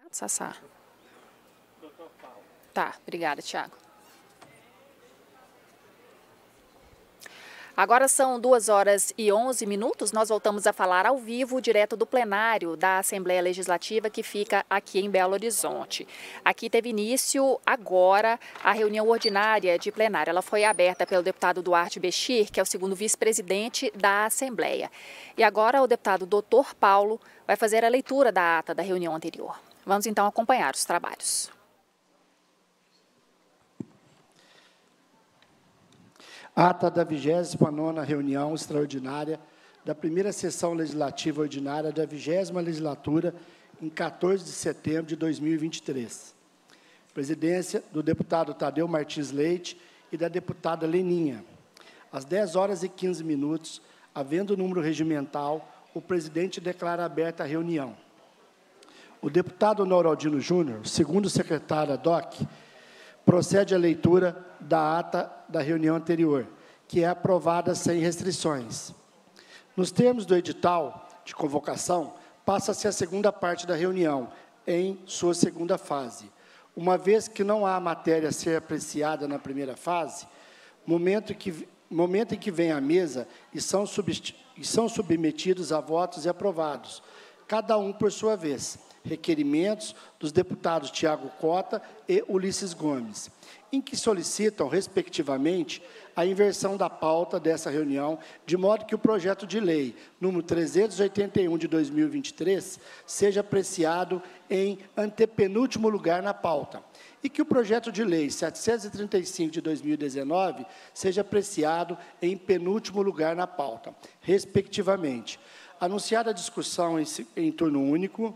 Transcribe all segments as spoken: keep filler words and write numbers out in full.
Sassá. Tá, obrigada, Tiago. Agora são duas horas e onze minutos, nós voltamos a falar ao vivo, direto do plenário da Assembleia Legislativa, que fica aqui em Belo Horizonte. Aqui teve início agora a reunião ordinária de plenário. Ela foi aberta pelo deputado Duarte Bechir, que é o segundo vice-presidente da Assembleia. E agora o deputado doutor Paulo vai fazer a leitura da ata da reunião anterior. Vamos então acompanhar os trabalhos. Ata da vigésima nona reunião extraordinária da primeira sessão legislativa ordinária da vigésima legislatura, em quatorze de setembro de dois mil e vinte e três. Presidência do deputado Tadeu Martins Leite e da deputada Leninha. Às dez horas e quinze minutos, havendo número regimental, o presidente declara aberta a reunião. O deputado Noraldino Júnior, segundo secretário ad hoc, procede à leitura da ata da reunião anterior, que é aprovada sem restrições. Nos termos do edital de convocação, passa-se a segunda parte da reunião, em sua segunda fase. Uma vez que não há matéria a ser apreciada na primeira fase, momento, que, momento em que vem à mesa e são, e são submetidos a votos e aprovados, cada um por sua vez, requerimentos dos deputados Tiago Cota e Ulisses Gomes, em que solicitam, respectivamente, a inversão da pauta dessa reunião, de modo que o projeto de lei número trezentos e oitenta e um de dois mil e vinte e três seja apreciado em antepenúltimo lugar na pauta, e que o projeto de lei setecentos e trinta e cinco de dois mil e dezenove seja apreciado em penúltimo lugar na pauta, respectivamente. Anunciada a discussão em, em turno único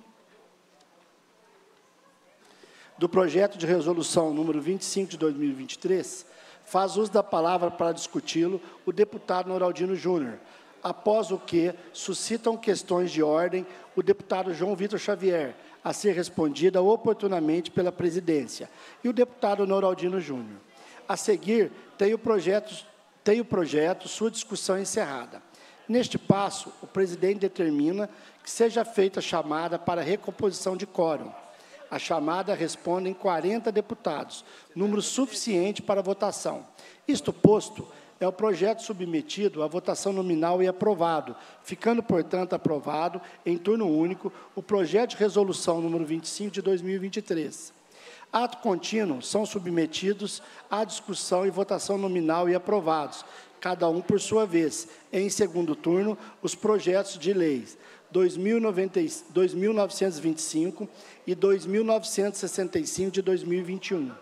do projeto de resolução número vinte e cinco de dois mil e vinte e três, faz uso da palavra para discuti-lo o deputado Noraldino Júnior, após o que suscitam questões de ordem o deputado João Vitor Xavier, a ser respondida oportunamente pela presidência, e o deputado Noraldino Júnior. A seguir, tem o projeto, tem o projeto, sua discussão encerrada. Neste passo, o presidente determina que seja feita a chamada para recomposição de quórum. A chamada responde em quarenta deputados, número suficiente para votação. Isto posto, é o projeto submetido à votação nominal e aprovado, ficando, portanto, aprovado, em turno único, o projeto de resolução número vinte e cinco de dois mil e vinte e três. Ato contínuo são submetidos à discussão e votação nominal e aprovados, cada um por sua vez, em segundo turno, os projetos de leis dois mil novecentos e vinte e cinco e dois mil novecentos e sessenta e cinco de dois mil e vinte e um.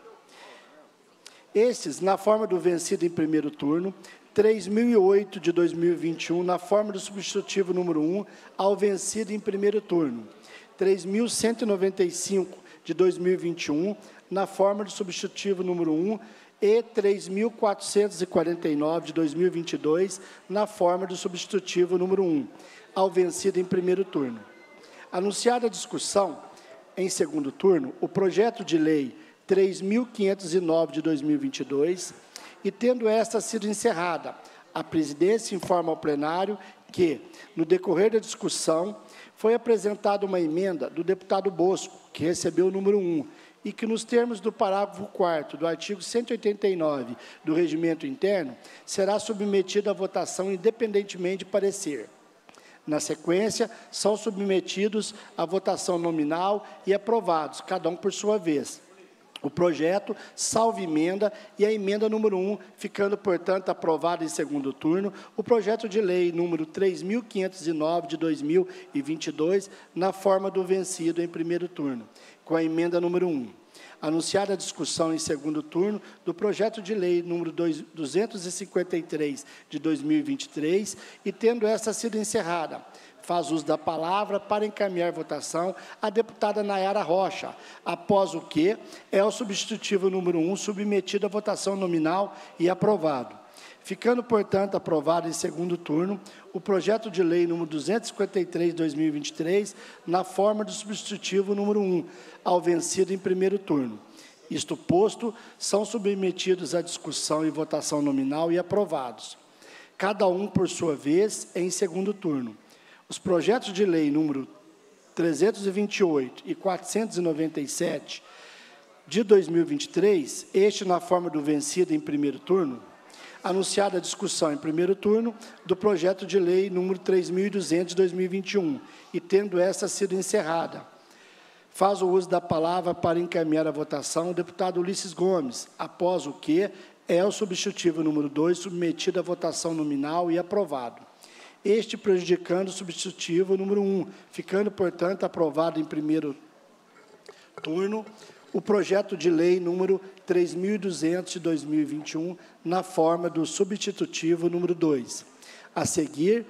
Estes, na forma do vencido em primeiro turno, três mil e oito de dois mil e vinte e um, na forma do substitutivo número um, ao vencido em primeiro turno, três mil cento e noventa e cinco de dois mil e vinte e um, na forma do substitutivo número um, e três mil quatrocentos e quarenta e nove de dois mil e vinte e dois, na forma do substitutivo número um, ao vencido em primeiro turno. Anunciada a discussão, em segundo turno, o projeto de lei três mil quinhentos e nove de dois mil e vinte e dois, e tendo esta sido encerrada, a presidência informa ao plenário que, no decorrer da discussão, foi apresentada uma emenda do deputado Bosco, que recebeu o número um, e que, nos termos do parágrafo quarto do artigo cento e oitenta e nove do Regimento Interno, será submetida à votação independentemente de parecer. Na sequência, são submetidos à votação nominal e aprovados, cada um por sua vez, o projeto, salvo emenda, e a emenda número um, ficando, portanto, aprovado em segundo turno, o projeto de lei número três mil quinhentos e nove de dois mil e vinte e dois, na forma do vencido em primeiro turno, com a emenda número um. Anunciada a discussão em segundo turno do projeto de lei número duzentos e cinquenta e três de dois mil e vinte e três, e tendo esta sido encerrada, faz uso da palavra para encaminhar votação a deputada Nayara Rocha, após o que é o substitutivo número um submetido à votação nominal e aprovado. Ficando, portanto, aprovado em segundo turno o projeto de lei número duzentos e cinquenta e três de dois mil e vinte e três, na forma do substitutivo número um, ao vencido em primeiro turno. Isto posto, são submetidos à discussão e votação nominal e aprovados, cada um por sua vez, em segundo turno. Os projetos de lei número trezentos e vinte e oito e quatrocentos e noventa e sete de dois mil e vinte e três, este na forma do vencido em primeiro turno, anunciada a discussão em primeiro turno do projeto de lei número três mil e duzentos de dois mil e vinte e um, e tendo esta sido encerrada. Faz o uso da palavra para encaminhar a votação o deputado Ulisses Gomes, após o que é o substitutivo número dois submetido à votação nominal e aprovado. Este prejudicando o substitutivo número um, ficando, portanto, aprovado em primeiro turno o projeto de lei número três mil e duzentos de dois mil e vinte e um, na forma do substitutivo número dois. A seguir,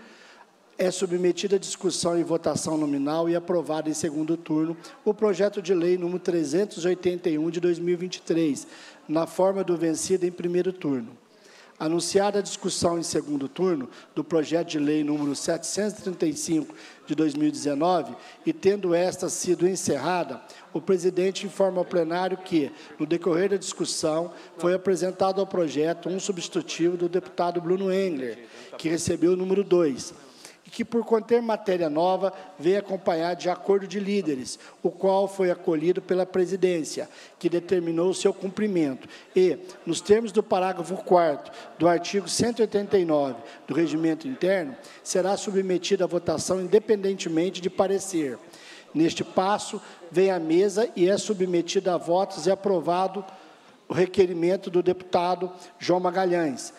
é submetida à discussão e votação nominal e aprovado em segundo turno o projeto de lei número trezentos e oitenta e um de dois mil e vinte e três, na forma do vencido em primeiro turno. Anunciada a discussão em segundo turno do projeto de lei número setecentos e trinta e cinco de dois mil e dezenove, e tendo esta sido encerrada, o presidente informa ao plenário que, no decorrer da discussão, foi apresentado ao projeto um substitutivo do deputado Bruno Engler, que recebeu o número dois, e que, por conter matéria nova, veio acompanhado de acordo de líderes, o qual foi acolhido pela presidência, que determinou o seu cumprimento, e, nos termos do parágrafo quarto do artigo cento e oitenta e nove do Regimento Interno, será submetido à votação independentemente de parecer. Neste passo, vem à mesa e é submetido a votos e aprovado o requerimento do deputado João Magalhães,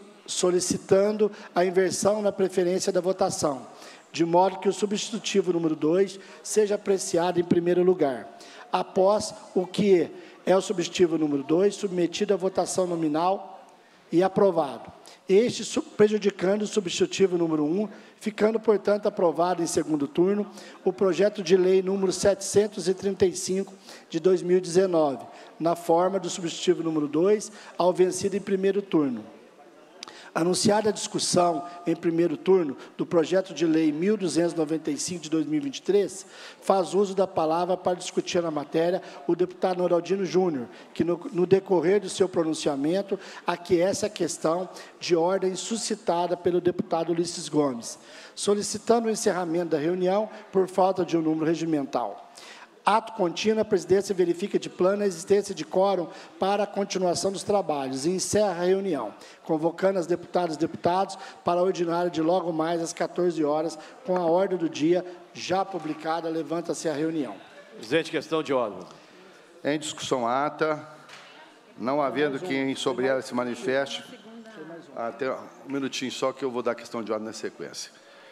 solicitando a inversão na preferência da votação, de modo que o substitutivo número dois seja apreciado em primeiro lugar. Após o que é o substitutivo número dois, submetido à votação nominal e aprovado. Este prejudicando o substitutivo número um, ficando, portanto, aprovado em segundo turno o projeto de lei número setecentos e trinta e cinco de dois mil e dezenove, na forma do substitutivo número dois, ao vencido em primeiro turno. Anunciada a discussão em primeiro turno do projeto de lei mil duzentos e noventa e cinco de dois mil e vinte e três, faz uso da palavra para discutir a matéria o deputado Noraldino Júnior, que no, no decorrer do seu pronunciamento aquece a questão de ordem suscitada pelo deputado Ulisses Gomes, solicitando o encerramento da reunião por falta de um número regimental. Ato contínuo, a presidência verifica de plano a existência de quórum para a continuação dos trabalhos e encerra a reunião, convocando as deputadas e deputados para a ordinária de logo mais às quatorze horas, com a ordem do dia já publicada. Levanta-se a reunião. Presidente, questão de ordem. Em discussão a ata, não havendo quem sobre ela se manifeste, até um minutinho só que eu vou dar a questão de ordem na sequência.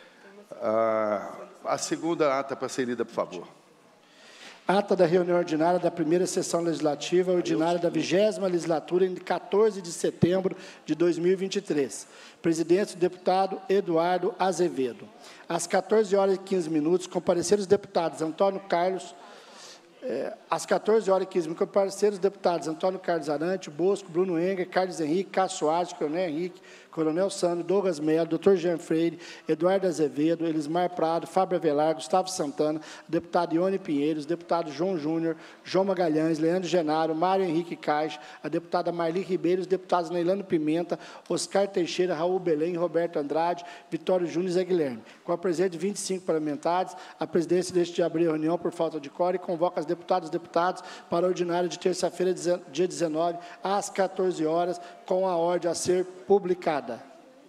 Ah, a segunda ata para ser lida, por favor. Ata da reunião ordinária da primeira sessão legislativa ordinária da vigésima legislatura, em quatorze de setembro de dois mil e vinte e três. Presidente, o deputado Eduardo Azevedo. Às quatorze horas e quinze minutos, compareceram os deputados Antônio Carlos... É, às quatorze horas e quinze minutos, compareceram os deputados Antônio Carlos Arante, Bosco, Bruno Engler, Carlos Henrique, Cássio Soares, Coronel Henrique, Coronel Sandro, Douglas Mello, doutor Jean Freire, Eduardo Azevedo, Elismar Prado, Fábio Avelar, Gustavo Santana, deputado Ione Pinheiros, deputado João Júnior, João Magalhães, Leandro Genaro, Mário Henrique Caixa, a deputada Marli Ribeiro, os deputados Neilano Pimenta, Oscar Teixeira, Raul Belém, Roberto Andrade, Vitório Júnior e Zé Guilherme. Com a presença de vinte e cinco parlamentares, a presidência deixa de abrir a reunião por falta de quórum e convoca as deputadas e deputados para a ordinária de terça-feira, dia dezenove, às quatorze horas, com a ordem a ser publicada.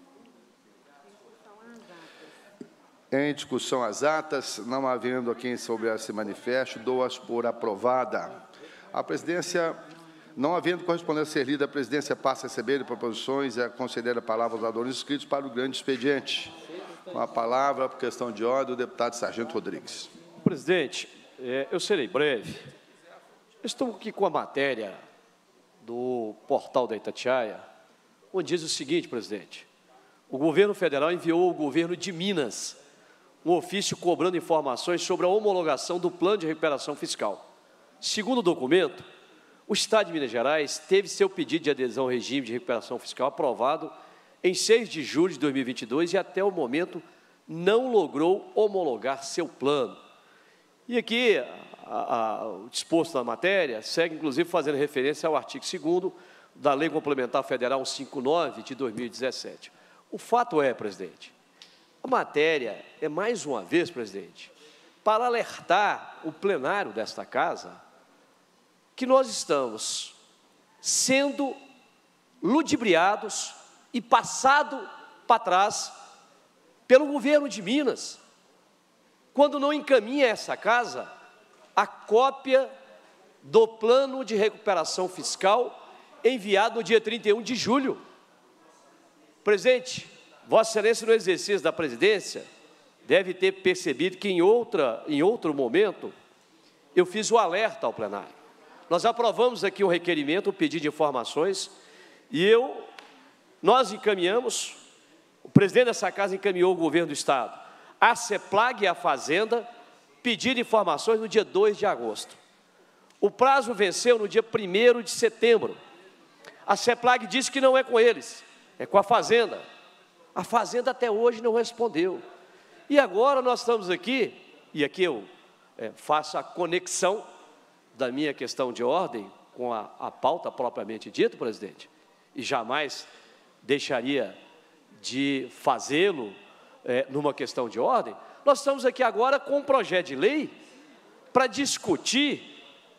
Em discussão as atas, não havendo a quem sobre ela se manifeste, dou-as por aprovada. A presidência, não havendo correspondência a ser lida, a presidência passa a receber proposições e a conceder a palavra aos oradores inscritos para o grande expediente. Com a palavra, por questão de ordem, o deputado Sargento Rodrigues. Presidente, eu serei breve. Estou aqui com a matéria do portal da Itatiaia, onde diz o seguinte, presidente: o governo federal enviou ao governo de Minas um ofício cobrando informações sobre a homologação do plano de recuperação fiscal. Segundo o documento, o Estado de Minas Gerais teve seu pedido de adesão ao regime de recuperação fiscal aprovado em seis de julho de dois mil e vinte e dois e, até o momento, não logrou homologar seu plano. E aqui, a, a, o disposto da matéria segue, inclusive, fazendo referência ao artigo segundo da Lei Complementar Federal cento e cinquenta e nove de dois mil e dezessete. O fato é, presidente, a matéria é, mais uma vez, presidente, para alertar o plenário desta casa que nós estamos sendo ludibriados e passado para trás pelo governo de Minas, quando não encaminha essa casa a cópia do plano de recuperação fiscal enviado no dia trinta e um de julho. Presidente, Vossa Excelência, no exercício da presidência, deve ter percebido que em, outra, em outro momento eu fiz o alerta ao plenário. Nós aprovamos aqui um requerimento, um pedido de informações, e eu, nós encaminhamos, o presidente dessa casa encaminhou o governo do Estado, a CEPLAG e a Fazenda, pedindo informações no dia dois de agosto. O prazo venceu no dia primeiro de setembro. A CEPLAG disse que não é com eles, é com a Fazenda. A Fazenda até hoje não respondeu. E agora nós estamos aqui, e aqui eu é, faço a conexão da minha questão de ordem com a, a pauta propriamente dita, presidente, e jamais deixaria de fazê-lo é, numa questão de ordem. Nós estamos aqui agora com um projeto de lei para discutir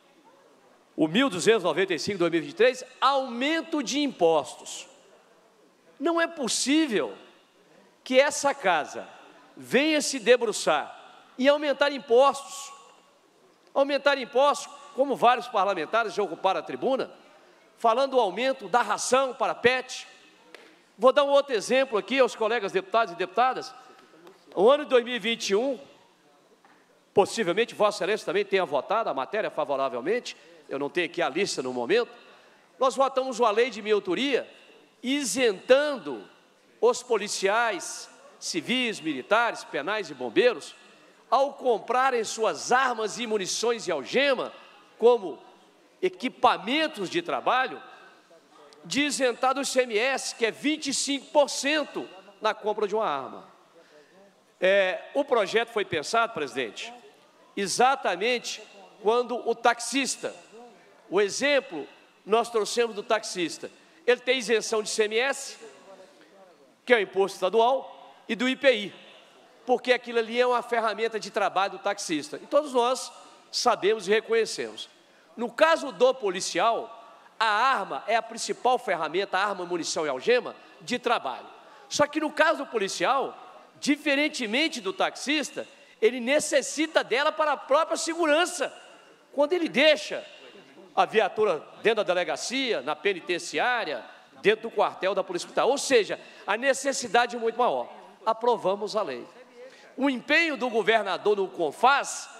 o mil duzentos e noventa e cinco de dois mil e vinte e três, aumento de impostos. Não é possível que essa casa venha se debruçar e aumentar impostos. Aumentar impostos, como vários parlamentares já ocuparam a tribuna, falando do aumento da ração para pet. Vou dar um outro exemplo aqui aos colegas deputados e deputadas. O ano de dois mil e vinte e um, possivelmente Vossa Excelência também tenha votado a matéria favoravelmente, eu não tenho aqui a lista no momento, nós votamos uma lei de minha autoria, isentando os policiais, civis, militares, penais e bombeiros, ao comprarem suas armas e munições e algema, como equipamentos de trabalho, de isentar do I C M S, que é vinte e cinco por cento na compra de uma arma. É, o projeto foi pensado, presidente, exatamente quando o taxista, o exemplo nós trouxemos do taxista, ele tem isenção de I C M S, que é o imposto estadual, e do I P I, porque aquilo ali é uma ferramenta de trabalho do taxista. E todos nós sabemos e reconhecemos. No caso do policial, a arma é a principal ferramenta, a arma, munição e algema, de trabalho. Só que no caso do policial, diferentemente do taxista, ele necessita dela para a própria segurança. Quando ele deixa a viatura dentro da delegacia, na penitenciária, dentro do quartel da Polícia Militar, ou seja, a necessidade é muito maior. Aprovamos a lei. O empenho do governador no CONFAS,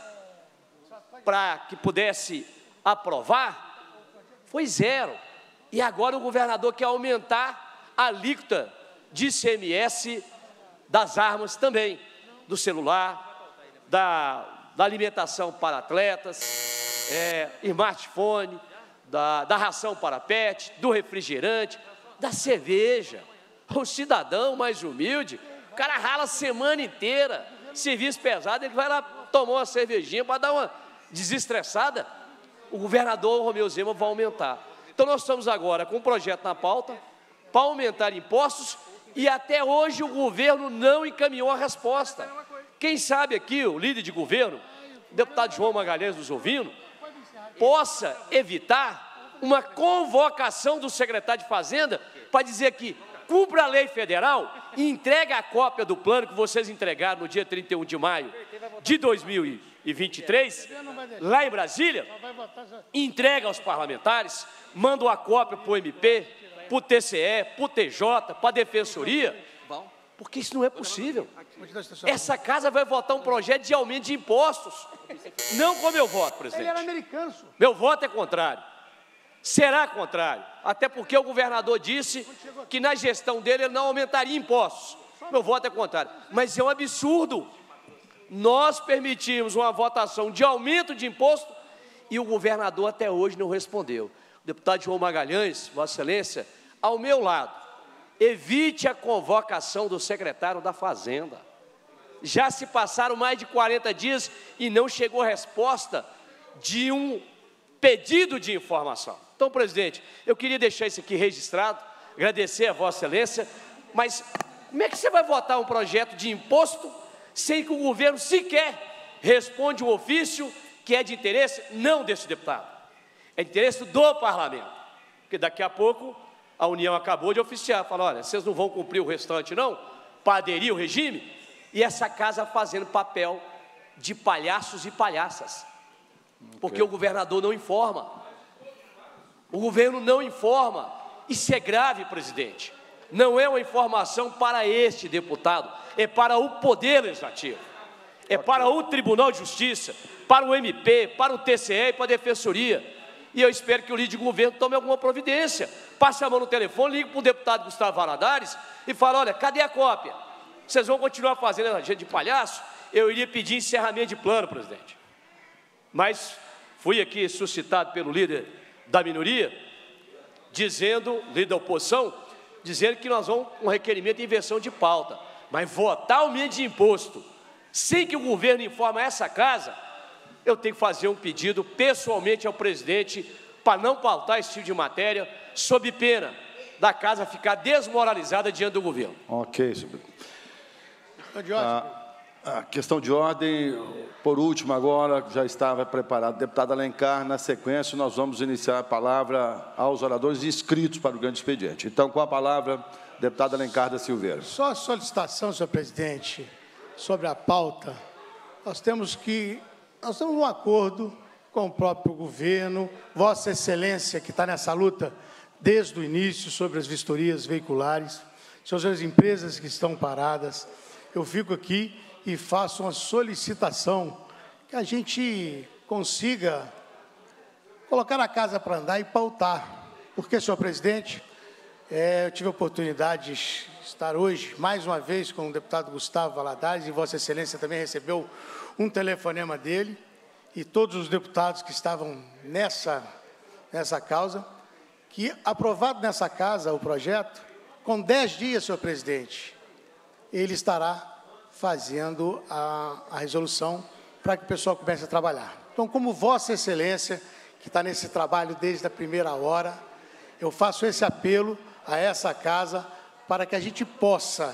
para que pudesse aprovar, foi zero. E agora o governador quer aumentar a alíquota de I C M S das armas também, do celular, da, da alimentação para atletas, é, smartphone, da, da ração para pet, do refrigerante, da cerveja. O cidadão mais humilde, o cara rala a semana inteira, serviço pesado, ele vai lá tomar uma cervejinha para dar uma desestressada. O governador Romeu Zema vai aumentar. Então nós estamos agora com um projeto na pauta para aumentar impostos e até hoje o governo não encaminhou a resposta. Quem sabe aqui, o líder de governo, o deputado João Magalhães nos ouvindo, possa evitar uma convocação do secretário de Fazenda para dizer que cumpra a lei federal e entregue a cópia do plano que vocês entregaram no dia trinta e um de maio de dois mil e vinte e três, lá em Brasília, entrega aos parlamentares, manda uma cópia para o M P, para o T C E, para o T J, para a Defensoria, porque isso não é possível. Essa casa vai votar um projeto de aumento de impostos, não como eu voto, presidente. Ele era americano. Meu voto é contrário. Será contrário, até porque o governador disse que na gestão dele ele não aumentaria impostos. Meu voto é contrário, mas é um absurdo. Nós permitimos uma votação de aumento de imposto e o governador até hoje não respondeu. O deputado João Magalhães, Vossa Excelência, ao meu lado, evite a convocação do secretário da Fazenda. Já se passaram mais de quarenta dias e não chegou resposta de um pedido de informação. Então, presidente, eu queria deixar isso aqui registrado, agradecer a Vossa Excelência, mas como é que você vai votar um projeto de imposto sem que o governo sequer responde um ofício que é de interesse não desse deputado, é de interesse do parlamento, porque daqui a pouco a União acabou de oficiar, falou, olha, vocês não vão cumprir o restante não, para aderir ao regime, e essa casa fazendo papel de palhaços e palhaças, porque o governador não informa, o governo não informa, isso é grave, presidente, não é uma informação para este deputado, é para o Poder Legislativo, é para o Tribunal de Justiça, para o M P, para o T C E e para a Defensoria. E eu espero que o líder de governo tome alguma providência. Passe a mão no telefone, ligue para o deputado Gustavo Valadares e fala, olha, cadê a cópia? Vocês vão continuar fazendo a gente de palhaço? Eu iria pedir encerramento de plano, presidente. Mas fui aqui suscitado pelo líder da minoria, dizendo, líder da oposição, dizendo que nós vamos com um requerimento de inversão de pauta. Mas votar aumento de imposto, sem que o governo informe essa casa, eu tenho que fazer um pedido pessoalmente ao presidente para não pautar esse tipo de matéria, sob pena da casa ficar desmoralizada diante do governo. Ok, senhor. A, a questão de ordem, por último agora, já estava preparado. Deputado Alencar, na sequência, nós vamos iniciar a palavra aos oradores inscritos para o grande expediente. Então, com a palavra, deputado Alencar da Silveira. Só a solicitação, senhor presidente, sobre a pauta. Nós temos que... Nós temos um acordo com o próprio governo, Vossa Excelência, que está nessa luta desde o início sobre as vistorias veiculares, sobre as empresas que estão paradas. Eu fico aqui e faço uma solicitação que a gente consiga colocar a casa para andar e pautar. Porque, senhor presidente, é, eu tive a oportunidade de estar hoje, mais uma vez, com o deputado Gustavo Valadares, e Vossa Excelência também recebeu um telefonema dele, e todos os deputados que estavam nessa, nessa causa, que, aprovado nessa casa o projeto, com dez dias, senhor presidente, ele estará fazendo a, a resolução para que o pessoal comece a trabalhar. Então, como Vossa Excelência, que está nesse trabalho desde a primeira hora, eu faço esse apelo a essa casa para que a gente possa,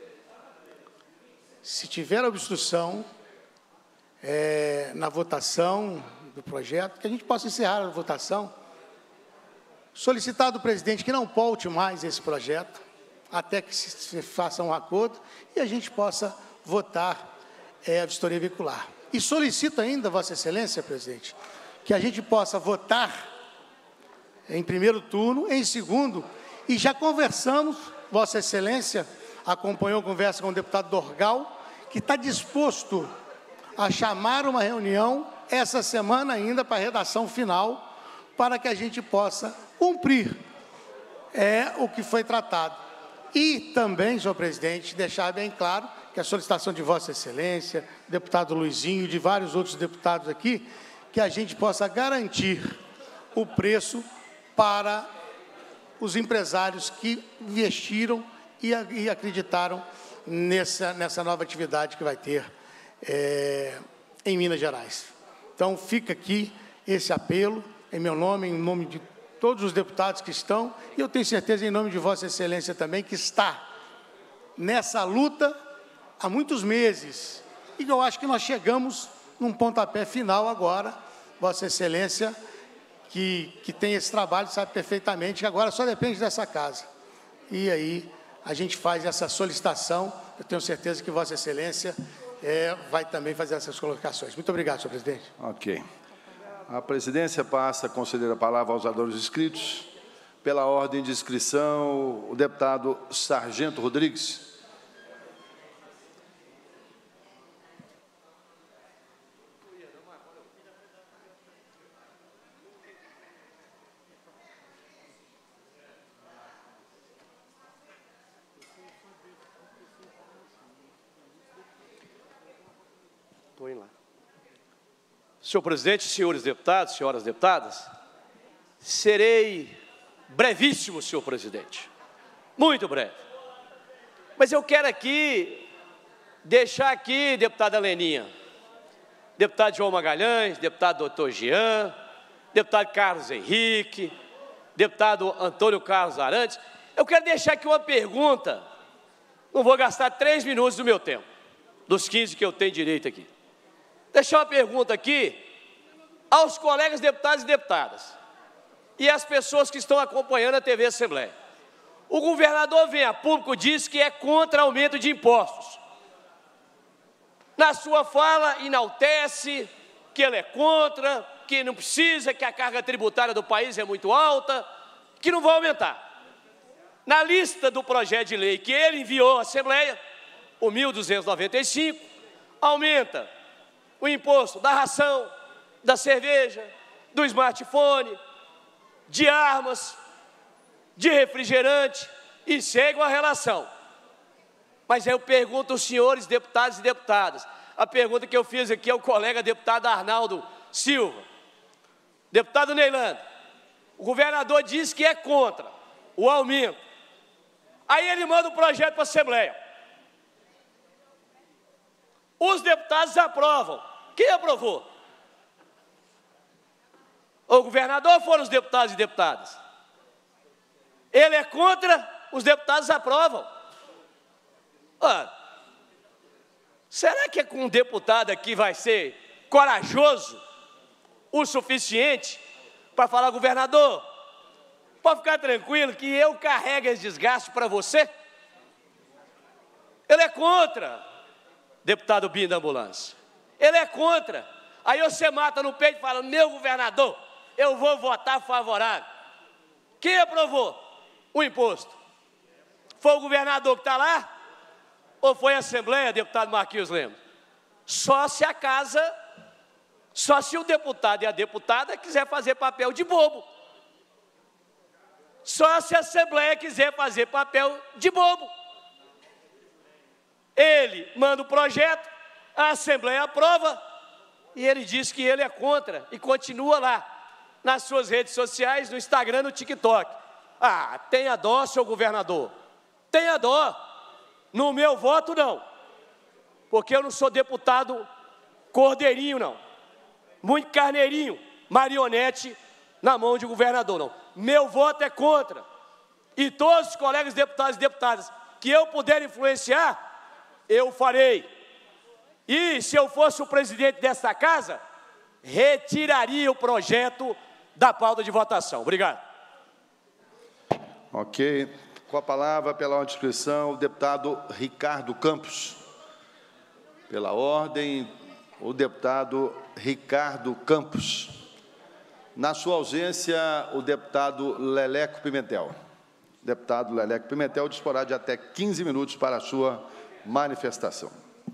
se tiver obstrução, É, na votação do projeto, que a gente possa encerrar a votação, solicitar do presidente que não paute mais esse projeto, até que se, se faça um acordo, e a gente possa votar é, a vistoria veicular. E solicito ainda, Vossa Excelência, presidente, que a gente possa votar em primeiro turno, em segundo, e já conversamos, Vossa Excelência acompanhou a conversa com o deputado Dorgal, que está disposto a chamar uma reunião essa semana ainda para a redação final, para que a gente possa cumprir é, o que foi tratado. E também, senhor presidente, deixar bem claro que a solicitação de Vossa Excelência, deputado Luizinho e de vários outros deputados aqui, que a gente possa garantir o preço para os empresários que investiram e, e acreditaram nessa, nessa nova atividade que vai ter É, em Minas Gerais. Então, fica aqui esse apelo, em meu nome, em nome de todos os deputados que estão, e eu tenho certeza, em nome de Vossa Excelência também, que está nessa luta há muitos meses, e eu acho que nós chegamos num pontapé final agora. Vossa Excelência, que, que tem esse trabalho, sabe perfeitamente que agora só depende dessa casa. E aí, a gente faz essa solicitação, eu tenho certeza que Vossa Excelência É, vai também fazer essas colocações. Muito obrigado, senhor presidente. Ok. A presidência passa a conceder a palavra aos oradores inscritos. Pela ordem de inscrição, o deputado Sargento Rodrigues. Estou indo lá. Senhor presidente, senhores deputados, senhoras deputadas, serei brevíssimo, senhor presidente, muito breve. Mas eu quero aqui, deixar aqui, deputada Leninha, deputado João Magalhães, deputado doutor Jean, deputado Carlos Henrique, deputado Antônio Carlos Arantes, eu quero deixar aqui uma pergunta, não vou gastar três minutos do meu tempo, dos quinze que eu tenho direito aqui. deixar uma pergunta aqui aos colegas deputados e deputadas e às pessoas que estão acompanhando a T V Assembleia. O governador vem a público e diz que é contra aumento de impostos. Na sua fala, enaltece que ele é contra, que não precisa, que a carga tributária do país é muito alta, que não vai aumentar. Na lista do projeto de lei que ele enviou à Assembleia, o mil duzentos e noventa e cinco, aumenta o imposto da ração, da cerveja, do smartphone, de armas, de refrigerante, e segue a relação. Mas aí eu pergunto aos senhores deputados e deputadas, a pergunta que eu fiz aqui ao colega deputado Arnaldo Silva, deputado Neilando, o governador diz que é contra o aumento. Aí ele manda o projeto para a Assembleia. Os deputados aprovam. Quem aprovou? O governador ou foram os deputados e deputadas? Ele é contra, os deputados aprovam. Ah, será que é com um deputado aqui vai ser corajoso o suficiente para falar, governador, pode ficar tranquilo que eu carrego esse desgaste para você? Ele é contra, deputado Binho da ambulância. Ele é contra. Aí você mata no peito e fala, meu governador, eu vou votar favorável. Quem aprovou o imposto? Foi o governador que está lá? Ou foi a Assembleia, deputado Marquinhos Lemos? Só se a casa, só se o deputado e a deputada quiser fazer papel de bobo. Só se a Assembleia quiser fazer papel de bobo. Ele manda o projeto, a Assembleia aprova, e ele diz que ele é contra, e continua lá, nas suas redes sociais, no Instagram, no TikTok. Ah, tenha dó, seu governador, tenha dó. No meu voto, não, porque eu não sou deputado cordeirinho, não, muito carneirinho, marionete na mão de governador, não. Meu voto é contra, e todos os colegas deputados e deputadas que eu puder influenciar, eu farei. E se eu fosse o presidente desta casa, retiraria o projeto da pauta de votação. Obrigado. Ok. Com a palavra, pela ordem de inscrição, o deputado Ricardo Campos. Pela ordem, o deputado Ricardo Campos. Na sua ausência, o deputado Leleco Pimentel. O deputado Leleco Pimentel disporá de até quinze minutos para a sua manifestação.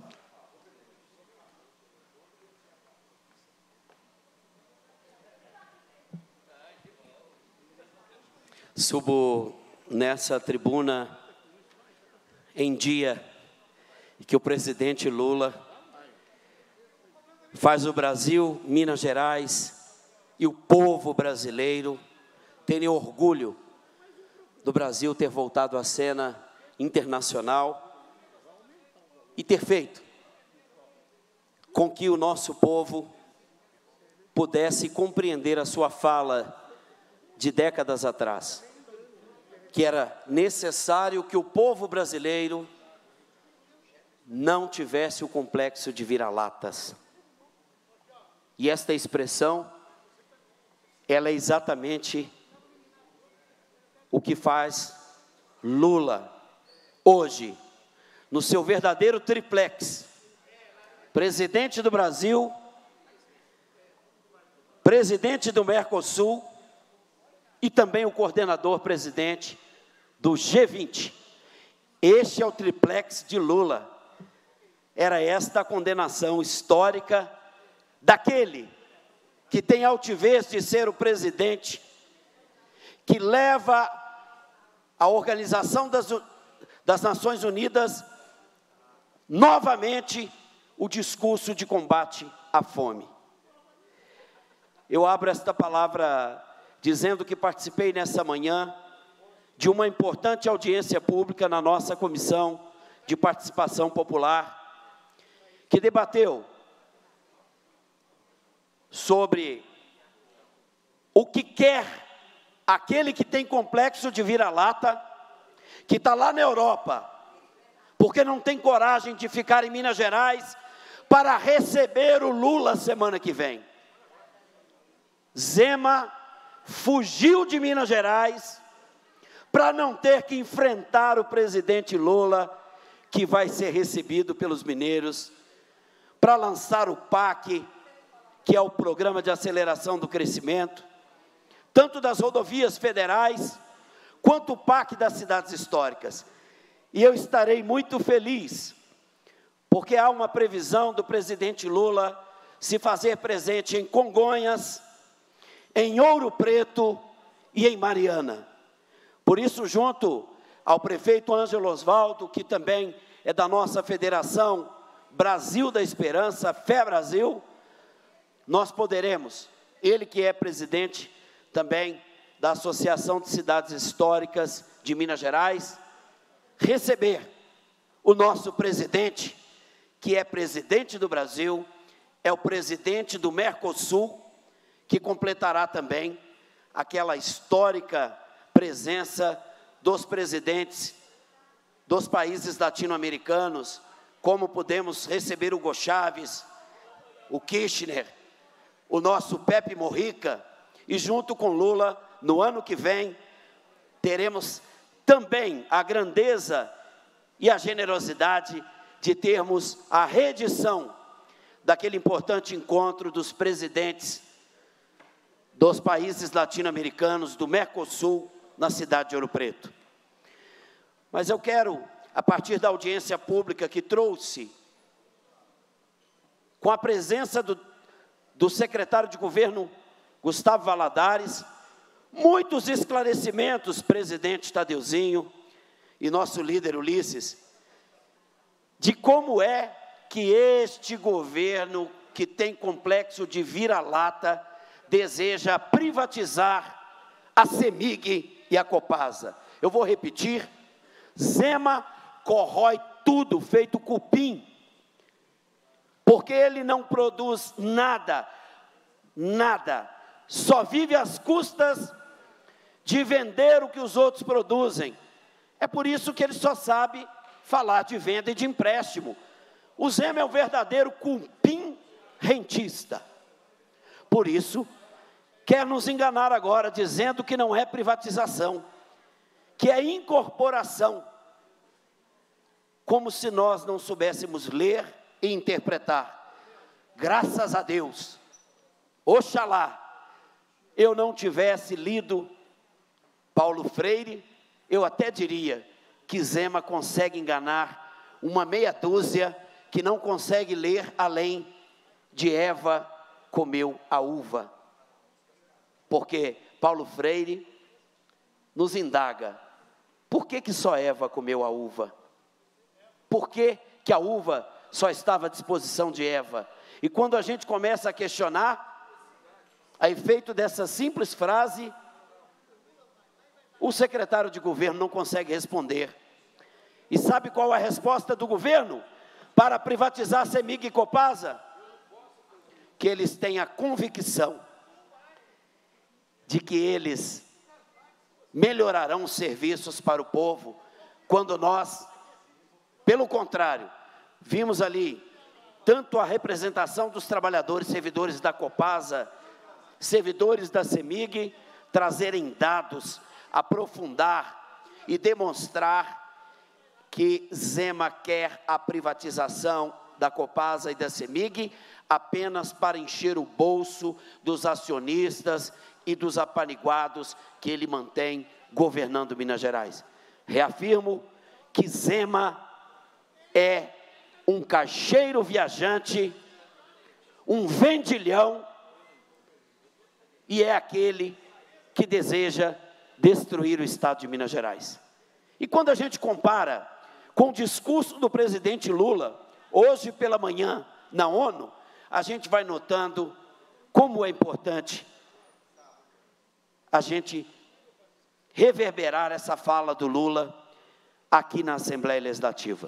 Subo nessa tribuna em dia em que o presidente Lula faz o Brasil, Minas Gerais e o povo brasileiro terem orgulho do Brasil ter voltado à cena internacional e ter feito com que o nosso povo pudesse compreender a sua fala de décadas atrás, que era necessário que o povo brasileiro não tivesse o complexo de vira-latas. E esta expressão, ela é exatamente o que faz Lula hoje, no seu verdadeiro triplex: presidente do Brasil, presidente do Mercosul e também o coordenador presidente do G vinte. Este é o triplex de Lula. Era esta a condenação histórica daquele que tem altivez de ser o presidente, que leva a Organização das, das Nações Unidas novamente o discurso de combate à fome. Eu abro esta palavra dizendo que participei nessa manhã de uma importante audiência pública na nossa Comissão de Participação Popular, que debateu sobre o que quer aquele que tem complexo de vira-lata, que está lá na Europa, porque não tem coragem de ficar em Minas Gerais, para receber o Lula semana que vem. Zema fugiu de Minas Gerais para não ter que enfrentar o presidente Lula, que vai ser recebido pelos mineiros, para lançar o P A C, que é o Programa de Aceleração do Crescimento, tanto das rodovias federais, quanto o P A C das cidades históricas. E eu estarei muito feliz, porque há uma previsão do presidente Lula se fazer presente em Congonhas, em Ouro Preto e em Mariana. Por isso, junto ao prefeito Ângelo Osvaldo, que também é da nossa federação Brasil da Esperança, Fé Brasil, nós poderemos, ele que é presidente também da Associação de Cidades Históricas de Minas Gerais, receber o nosso presidente, que é presidente do Brasil, é o presidente do Mercosul, que completará também aquela histórica presença dos presidentes dos países latino-americanos, como podemos receber o Hugo Chávez, o Kirchner, o nosso Pepe Mujica, e junto com Lula, no ano que vem, teremos também a grandeza e a generosidade de termos a reedição daquele importante encontro dos presidentes dos países latino-americanos, do Mercosul, na cidade de Ouro Preto. Mas eu quero, a partir da audiência pública que trouxe, com a presença do, do secretário de governo, Gustavo Valadares, muitos esclarecimentos, presidente Tadeuzinho e nosso líder Ulisses, de como é que este governo, que tem complexo de vira-lata, deseja privatizar a CEMIG e a Copasa. Eu vou repetir: Zema corrói tudo, feito cupim, porque ele não produz nada, nada, só vive às custas de vender o que os outros produzem. É por isso que ele só sabe falar de venda e de empréstimo. O Zema é o verdadeiro cupim rentista. Por isso, quer nos enganar agora, dizendo que não é privatização, que é incorporação, como se nós não soubéssemos ler e interpretar. Graças a Deus, oxalá, eu não tivesse lido Paulo Freire, eu até diria que Zema consegue enganar uma meia dúzia que não consegue ler além de Eva comeu a uva. Porque Paulo Freire nos indaga, por que que só Eva comeu a uva? Por que que a uva só estava à disposição de Eva? E quando a gente começa a questionar, a efeito dessa simples frase, o secretário de governo não consegue responder. E sabe qual é a resposta do governo para privatizar a CEMIG e Copasa? Que eles têm a convicção de que eles melhorarão os serviços para o povo, quando nós, pelo contrário, vimos ali tanto a representação dos trabalhadores, servidores da Copasa, servidores da CEMIG, trazerem dados, aprofundar e demonstrar que Zema quer a privatização da Copasa e da CEMIG apenas para encher o bolso dos acionistas e dos apaniguados que ele mantém governando Minas Gerais. Reafirmo que Zema é um caixeiro viajante, um vendilhão, e é aquele que deseja destruir o Estado de Minas Gerais. E quando a gente compara com o discurso do presidente Lula, hoje pela manhã, na ONU, a gente vai notando como é importante a gente reverberar essa fala do Lula aqui na Assembleia Legislativa.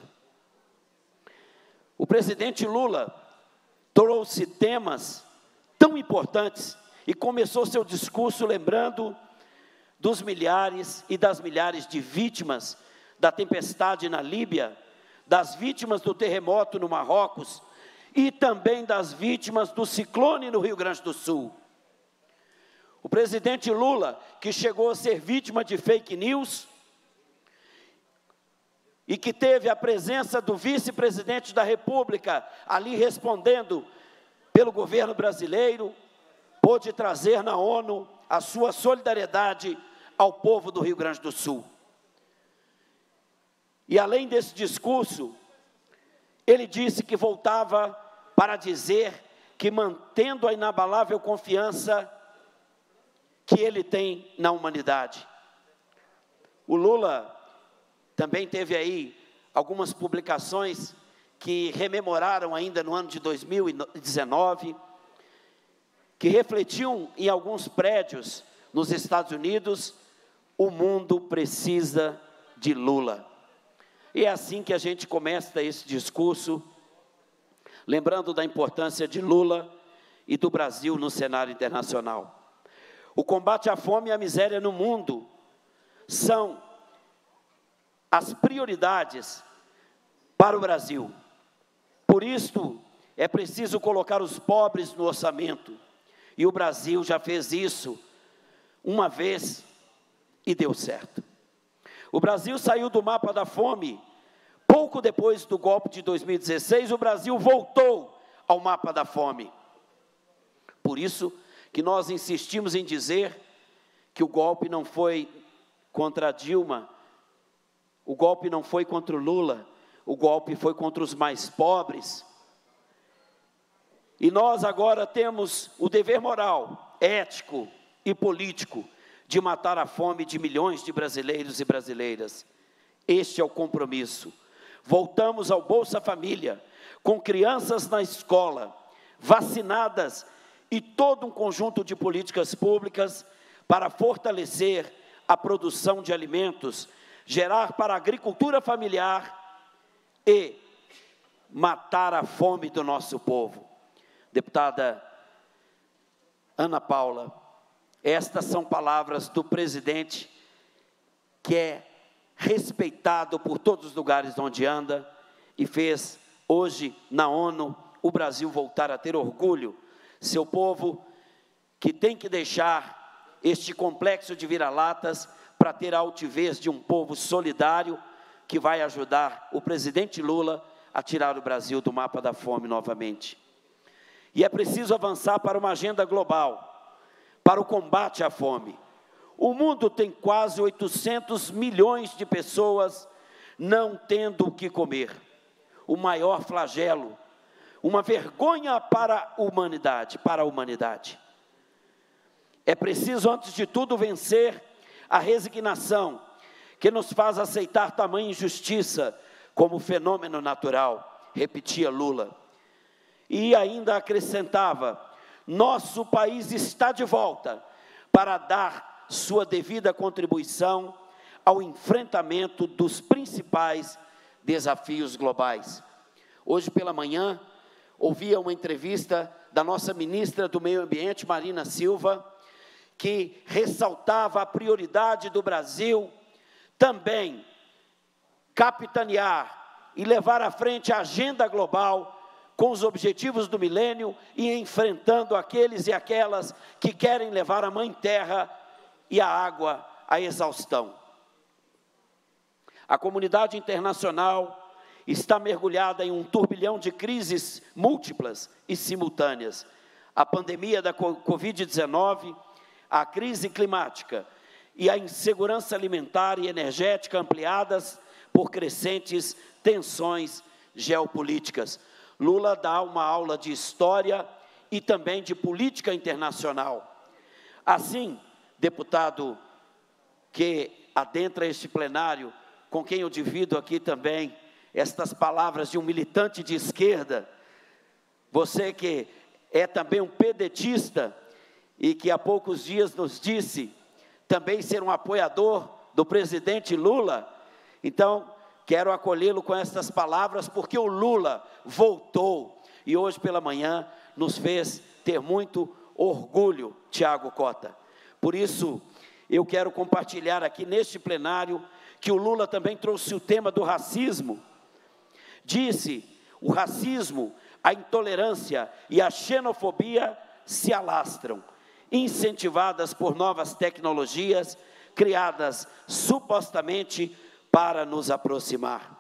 O presidente Lula trouxe temas tão importantes e começou seu discurso lembrando dos milhares e das milhares de vítimas da tempestade na Líbia, das vítimas do terremoto no Marrocos e também das vítimas do ciclone no Rio Grande do Sul. O presidente Lula, que chegou a ser vítima de fake news, e que teve a presença do vice-presidente da República ali respondendo pelo governo brasileiro, pôde trazer na ONU a sua solidariedade ao povo do Rio Grande do Sul. E além desse discurso, ele disse que voltava para dizer que, mantendo a inabalável confiança que ele tem na humanidade. O Lula também teve aí algumas publicações que rememoraram ainda no ano de dois mil e dezenove, que refletiam em alguns prédios nos Estados Unidos: o mundo precisa de Lula. E é assim que a gente começa esse discurso, lembrando da importância de Lula e do Brasil no cenário internacional. O combate à fome e à miséria no mundo são as prioridades para o Brasil. Por isso, é preciso colocar os pobres no orçamento. E o Brasil já fez isso uma vez e deu certo. O Brasil saiu do mapa da fome. Pouco depois do golpe de dois mil e dezesseis, o Brasil voltou ao mapa da fome. Por isso que nós insistimos em dizer que o golpe não foi contra a Dilma, o golpe não foi contra o Lula, o golpe foi contra os mais pobres. E nós agora temos o dever moral, ético e político de matar a fome de milhões de brasileiros e brasileiras. Este é o compromisso. Voltamos ao Bolsa Família, com crianças na escola, vacinadas, e todo um conjunto de políticas públicas para fortalecer a produção de alimentos, gerar para a agricultura familiar e matar a fome do nosso povo. Deputada Ana Paula, estas são palavras do presidente, que é respeitado por todos os lugares onde anda, e fez hoje na ONU o Brasil voltar a ter orgulho. Seu povo que tem que deixar este complexo de vira-latas para ter a altivez de um povo solidário que vai ajudar o presidente Lula a tirar o Brasil do mapa da fome novamente. E é preciso avançar para uma agenda global, para o combate à fome. O mundo tem quase oitocentos milhões de pessoas não tendo o que comer. O maior flagelo, uma vergonha para a humanidade, para a humanidade. É preciso, antes de tudo, vencer a resignação que nos faz aceitar tamanha injustiça como fenômeno natural, repetia Lula. E ainda acrescentava: nosso país está de volta para dar sua devida contribuição ao enfrentamento dos principais desafios globais. Hoje pela manhã, ouvia uma entrevista da nossa ministra do Meio Ambiente, Marina Silva, que ressaltava a prioridade do Brasil também capitanear e levar à frente a agenda global com os objetivos do milênio e enfrentando aqueles e aquelas que querem levar a Mãe Terra e a água à exaustão. A comunidade internacional está mergulhada em um turbilhão de crises múltiplas e simultâneas. A pandemia da covid dezenove, a crise climática e a insegurança alimentar e energética ampliadas por crescentes tensões geopolíticas. Lula dá uma aula de história e também de política internacional. Assim, deputado que adentra este plenário, com quem eu divido aqui também estas palavras de um militante de esquerda, você que é também um pedetista e que há poucos dias nos disse também ser um apoiador do presidente Lula, então quero acolhê-lo com estas palavras, porque o Lula voltou e hoje pela manhã nos fez ter muito orgulho, Tiago Cota. Por isso, eu quero compartilhar aqui neste plenário que o Lula também trouxe o tema do racismo. Disse: o racismo a intolerância e a xenofobia se alastram, incentivadas por novas tecnologias, criadas supostamente para nos aproximar.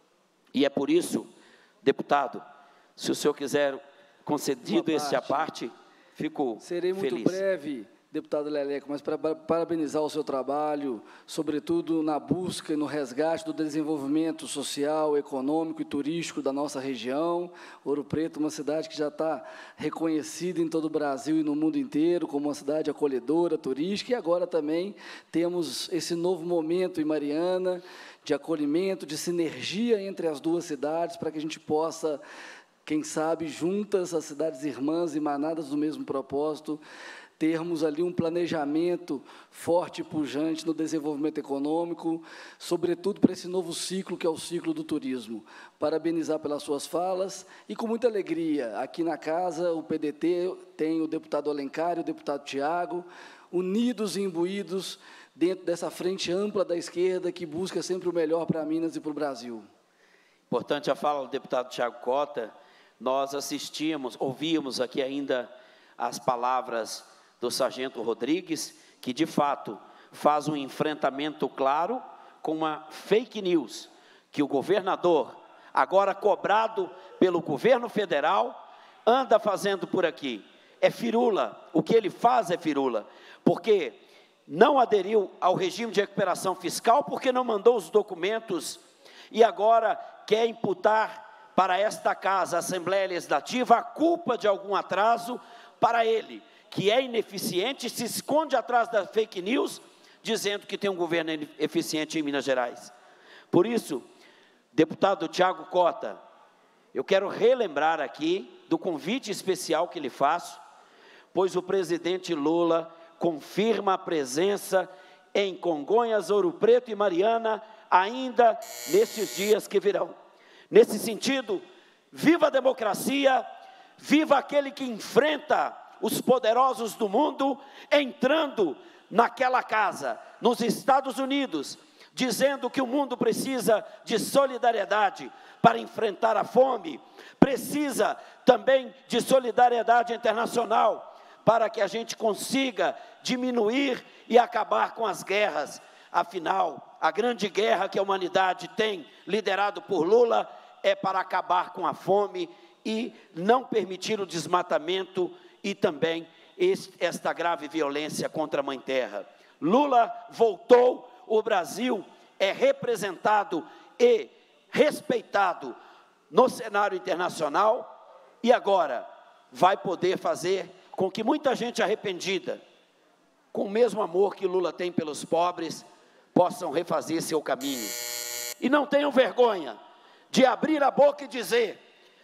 E é por isso, deputado, se o senhor quiser, concedido esse à parte, fico Serei muito feliz. breve, deputado Leleco, mas para parabenizar o seu trabalho, sobretudo na busca e no resgate do desenvolvimento social, econômico e turístico da nossa região. Ouro Preto, uma cidade que já está reconhecida em todo o Brasil e no mundo inteiro como uma cidade acolhedora, turística, e agora também temos esse novo momento em Mariana, de acolhimento, de sinergia entre as duas cidades, para que a gente possa, quem sabe, juntas, as cidades irmãs emanadas do mesmo propósito, termos ali um planejamento forte e pujante no desenvolvimento econômico, sobretudo para esse novo ciclo, que é o ciclo do turismo. Parabenizar pelas suas falas e, com muita alegria, aqui na casa, o P D T tem o deputado Alencar e o deputado Tiago, unidos e imbuídos dentro dessa frente ampla da esquerda que busca sempre o melhor para Minas e para o Brasil. Importante a fala do deputado Tiago Cota. Nós assistimos, ouvíamos aqui ainda as palavras do sargento Rodrigues, que, de fato, faz um enfrentamento claro com uma fake news, que o governador, agora cobrado pelo governo federal, anda fazendo por aqui. É firula, o que ele faz é firula, porque não aderiu ao regime de recuperação fiscal, porque não mandou os documentos, e agora quer imputar para esta casa, a Assembleia Legislativa, a culpa de algum atraso para ele, que é ineficiente, se esconde atrás da fake news, dizendo que tem um governo eficiente em Minas Gerais. Por isso, deputado Tiago Cota, eu quero relembrar aqui do convite especial que lhe faço, pois o presidente Lula confirma a presença em Congonhas, Ouro Preto e Mariana, ainda nesses dias que virão. Nesse sentido, viva a democracia, viva aquele que enfrenta os poderosos do mundo, entrando naquela casa, nos Estados Unidos, dizendo que o mundo precisa de solidariedade para enfrentar a fome, precisa também de solidariedade internacional, para que a gente consiga diminuir e acabar com as guerras. Afinal, a grande guerra que a humanidade tem, liderado por Lula, é para acabar com a fome e não permitir o desmatamento e também este, esta grave violência contra a Mãe Terra. Lula voltou, o Brasil é representado e respeitado no cenário internacional e agora vai poder fazer com que muita gente arrependida, com o mesmo amor que Lula tem pelos pobres, possam refazer seu caminho. E não tenham vergonha de abrir a boca e dizer: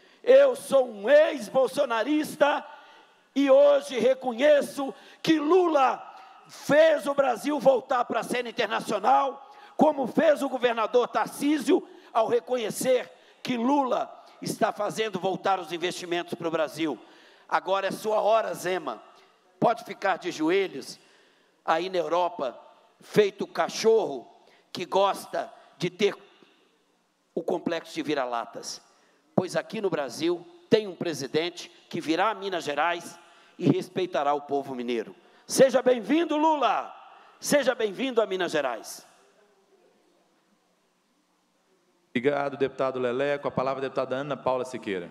eu sou um ex-bolsonarista e hoje reconheço que Lula fez o Brasil voltar para a cena internacional, como fez o governador Tarcísio ao reconhecer que Lula está fazendo voltar os investimentos para o Brasil. Agora é sua hora, Zema. Pode ficar de joelhos aí na Europa, feito cachorro que gosta de ter o complexo de vira-latas. Pois aqui no Brasil tem um presidente que virá a Minas Gerais e respeitará o povo mineiro. Seja bem-vindo, Lula! Seja bem-vindo a Minas Gerais. Obrigado, deputado Leleco. A palavra é a deputada Ana Paula Siqueira.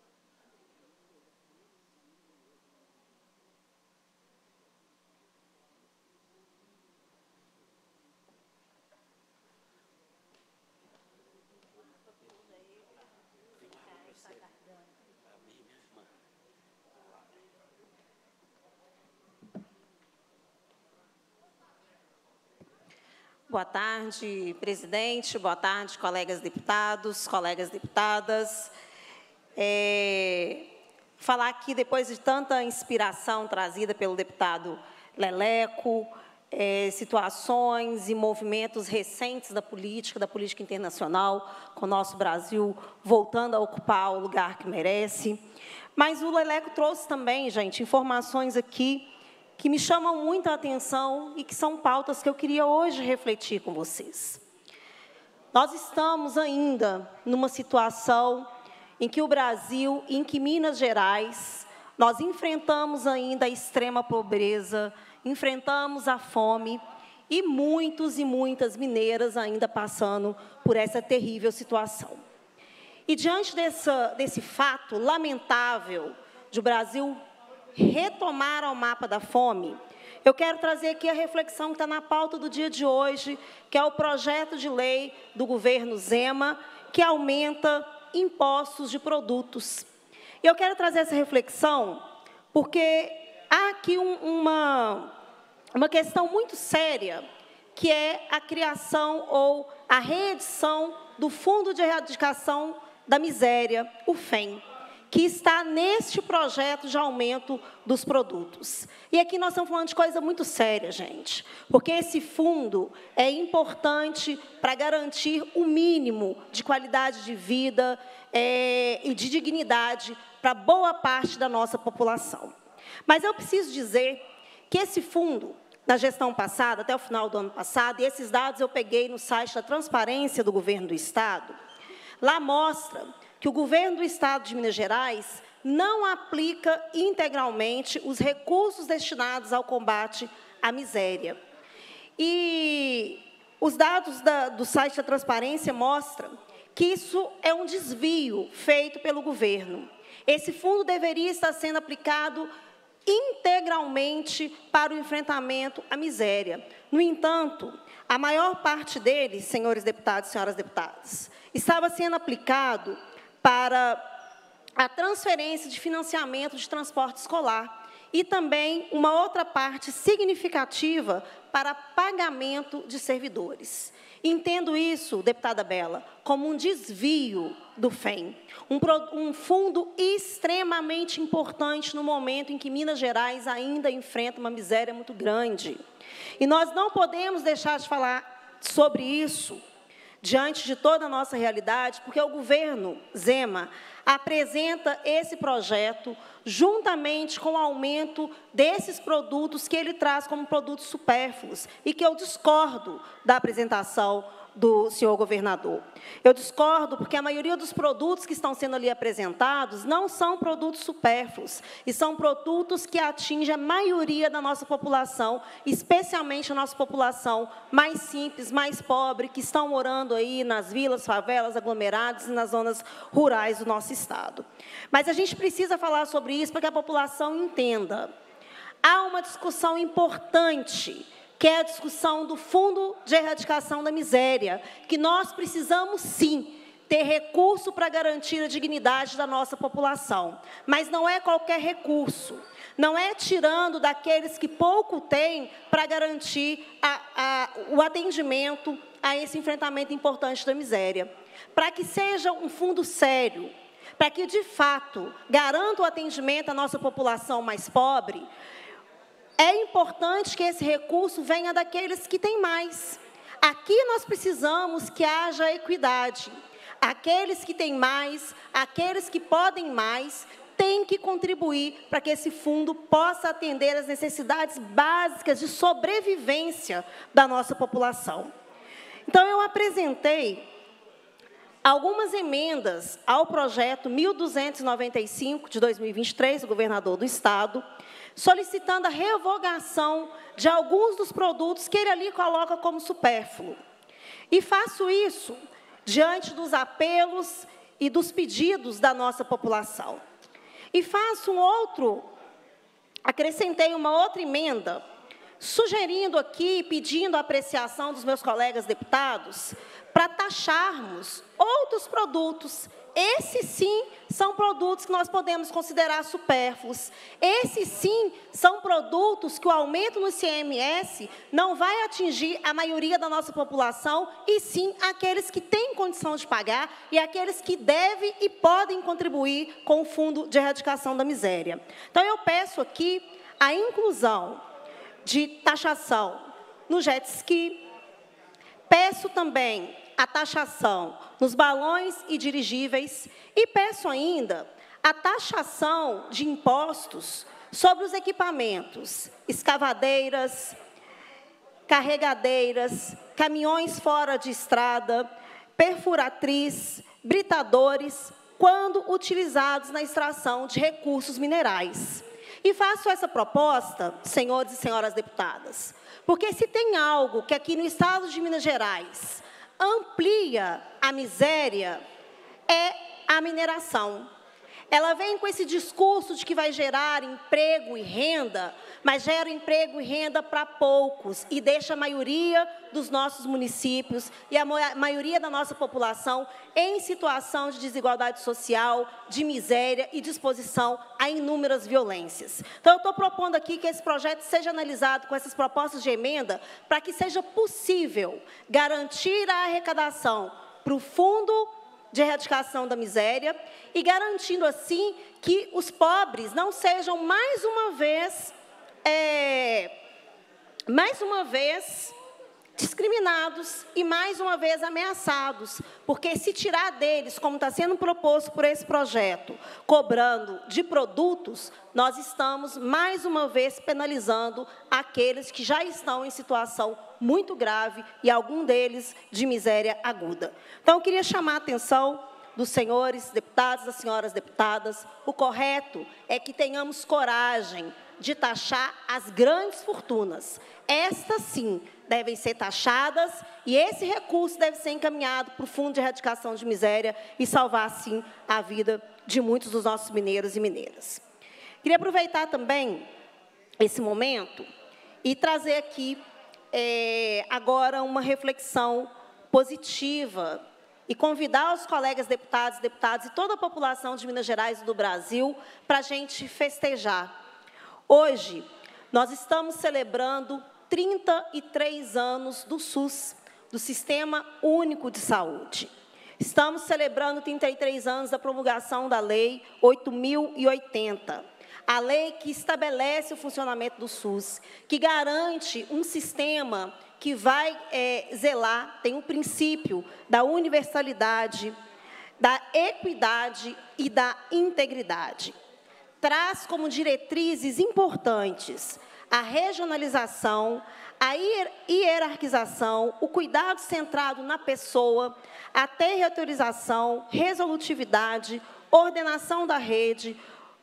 Boa tarde, presidente. Boa tarde, colegas deputados, colegas deputadas. É, falar aqui, depois de tanta inspiração trazida pelo deputado Leleco, é, situações e movimentos recentes da política, da política internacional, com o nosso Brasil voltando a ocupar o lugar que merece. Mas o Leleco trouxe também, gente, informações aqui que me chamam muito a atenção e que são pautas que eu queria hoje refletir com vocês. Nós estamos ainda numa situação em que o Brasil, em que Minas Gerais, nós enfrentamos ainda a extrema pobreza, enfrentamos a fome, e muitos e muitas mineiras ainda passando por essa terrível situação. E diante dessa, desse fato lamentável de o Brasil retomar ao mapa da fome, eu quero trazer aqui a reflexão que está na pauta do dia de hoje, que é o projeto de lei do governo Zema, que aumenta impostos de produtos. E eu quero trazer essa reflexão porque há aqui um, uma, uma questão muito séria, que é a criação ou a reedição do Fundo de Erradicação da Miséria, o F E M, que está neste projeto de aumento dos produtos. E aqui nós estamos falando de coisa muito séria, gente, porque esse fundo é importante para garantir o mínimo de qualidade de vida é, e de dignidade para boa parte da nossa população. Mas eu preciso dizer que esse fundo, na gestão passada, até o final do ano passado, e esses dados eu peguei no site da Transparência do Governo do Estado, lá mostra que o Governo do Estado de Minas Gerais não aplica integralmente os recursos destinados ao combate à miséria. E os dados da, do site da Transparência mostram que isso é um desvio feito pelo governo. Esse fundo deveria estar sendo aplicado integralmente para o enfrentamento à miséria. No entanto, a maior parte deles, senhores deputados e senhoras deputadas, estava sendo aplicado para a transferência de financiamento de transporte escolar e também uma outra parte significativa para pagamento de servidores. Entendo isso, deputada Bela, como um desvio do F E M, um, um fundo extremamente importante no momento em que Minas Gerais ainda enfrenta uma miséria muito grande. E nós não podemos deixar de falar sobre isso diante de toda a nossa realidade, porque o governo Zema apresenta esse projeto juntamente com o aumento desses produtos que ele traz como produtos supérfluos e que eu discordo da apresentação do senhor governador. Eu discordo porque a maioria dos produtos que estão sendo ali apresentados não são produtos supérfluos, e são produtos que atingem a maioria da nossa população, especialmente a nossa população mais simples, mais pobre, que estão morando aí nas vilas, favelas, aglomerados e nas zonas rurais do nosso estado. Mas a gente precisa falar sobre isso para que a população entenda. Há uma discussão importante, que é a discussão do Fundo de Erradicação da Miséria, que nós precisamos, sim, ter recurso para garantir a dignidade da nossa população. Mas não é qualquer recurso, não é tirando daqueles que pouco têm para garantir a, a, o atendimento a esse enfrentamento importante da miséria. Para que seja um fundo sério, para que, de fato, garanta o atendimento à nossa população mais pobre, é importante que esse recurso venha daqueles que têm mais. Aqui nós precisamos que haja equidade. Aqueles que têm mais, aqueles que podem mais, têm que contribuir para que esse fundo possa atender às necessidades básicas de sobrevivência da nossa população. Então, eu apresentei algumas emendas ao projeto mil duzentos e noventa e cinco, de dois mil e vinte e três, do governador do Estado, solicitando a revogação de alguns dos produtos que ele ali coloca como supérfluo. E faço isso diante dos apelos e dos pedidos da nossa população. E faço um outro, acrescentei uma outra emenda, sugerindo aqui, pedindo a apreciação dos meus colegas deputados, para taxarmos outros produtos. Esses, sim, são produtos que nós podemos considerar supérfluos. Esses, sim, são produtos que o aumento no I C M S não vai atingir a maioria da nossa população, e sim aqueles que têm condição de pagar e aqueles que devem e podem contribuir com o Fundo de Erradicação da Miséria. Então, eu peço aqui a inclusão de taxação no jet ski, peço também a taxação nos balões e dirigíveis e peço ainda a taxação de impostos sobre os equipamentos, escavadeiras, carregadeiras, caminhões fora de estrada, perfuratriz, britadores quando utilizados na extração de recursos minerais. E faço essa proposta, senhores e senhoras deputadas, porque se tem algo que aqui no estado de Minas Gerais amplia a miséria, é a mineração. Ela vem com esse discurso de que vai gerar emprego e renda, mas gera emprego e renda para poucos e deixa a maioria dos nossos municípios e a maioria da nossa população em situação de desigualdade social, de miséria e de exposição a inúmeras violências. Então, eu estou propondo aqui que esse projeto seja analisado com essas propostas de emenda para que seja possível garantir a arrecadação para o Fundo de Erradicação da Miséria e garantindo, assim, que os pobres não sejam, mais uma vez, é, mais uma vez, discriminados e, mais uma vez, ameaçados, porque se tirar deles, como está sendo proposto por esse projeto, cobrando de produtos, nós estamos, mais uma vez, penalizando aqueles que já estão em situação muito grave e algum deles de miséria aguda. Então, eu queria chamar a atenção dos senhores deputados, das senhoras deputadas. O correto é que tenhamos coragem de taxar as grandes fortunas. Estas, sim, devem ser taxadas e esse recurso deve ser encaminhado para o Fundo de Erradicação de Miséria e salvar, assim, a vida de muitos dos nossos mineiros e mineiras. Queria aproveitar também esse momento e trazer aqui É, agora uma reflexão positiva e convidar os colegas deputados, deputadas e toda a população de Minas Gerais e do Brasil para a gente festejar. Hoje, nós estamos celebrando trinta e três anos do SUS, do Sistema Único de Saúde. Estamos celebrando trinta e três anos da promulgação da Lei oito mil e oitenta. A lei que estabelece o funcionamento do SUS, que garante um sistema que vai é, zelar, tem um princípio da universalidade, da equidade e da integridade. Traz como diretrizes importantes a regionalização, a hierarquização, o cuidado centrado na pessoa, a territorialização, resolutividade, ordenação da rede,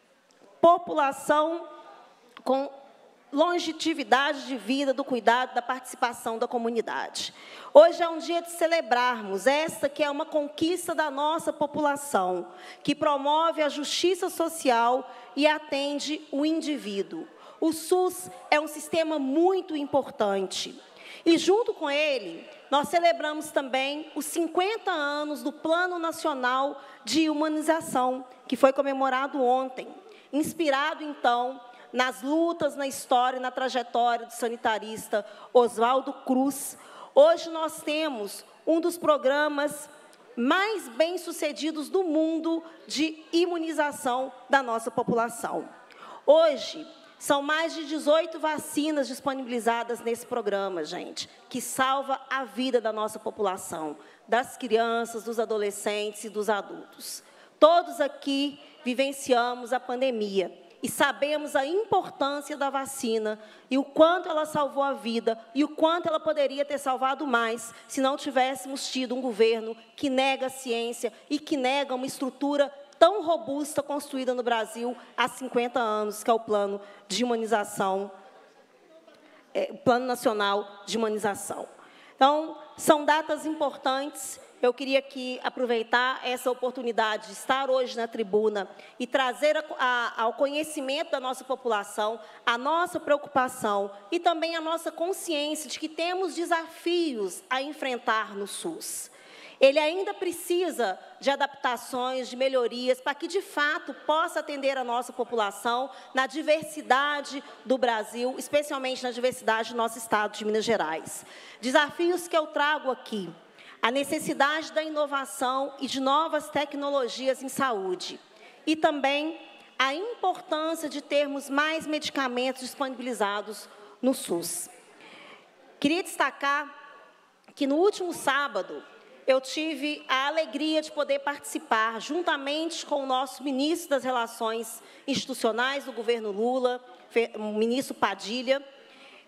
população com longevidade de vida, do cuidado, da participação da comunidade. Hoje é um dia de celebrarmos esta que é uma conquista da nossa população, que promove a justiça social e atende o indivíduo. O SUS é um sistema muito importante. E, junto com ele, nós celebramos também os cinquenta anos do Plano Nacional de Humanização, que foi comemorado ontem. Inspirado, então, nas lutas, na história e na trajetória do sanitarista Oswaldo Cruz, hoje nós temos um dos programas mais bem-sucedidos do mundo de imunização da nossa população. Hoje, são mais de dezoito vacinas disponibilizadas nesse programa, gente, que salva a vida da nossa população, das crianças, dos adolescentes e dos adultos. Todos aqui vivenciamos a pandemia e sabemos a importância da vacina e o quanto ela salvou a vida e o quanto ela poderia ter salvado mais se não tivéssemos tido um governo que nega a ciência e que nega uma estrutura tão robusta construída no Brasil há cinquenta anos, que é o Plano de Imunização, é, o Plano Nacional de Imunização. Então, são datas importantes. Eu queria aqui aproveitar essa oportunidade de estar hoje na tribuna e trazer a, a, ao conhecimento da nossa população a nossa preocupação e também a nossa consciência de que temos desafios a enfrentar no SUS. Ele ainda precisa de adaptações, de melhorias, para que, de fato, possa atender a nossa população na diversidade do Brasil, especialmente na diversidade do nosso estado de Minas Gerais. Desafios que eu trago aqui: a necessidade da inovação e de novas tecnologias em saúde, e também a importância de termos mais medicamentos disponibilizados no SUS. Queria destacar que, no último sábado, eu tive a alegria de poder participar, juntamente com o nosso ministro das Relações Institucionais do governo Lula, o ministro Padilha,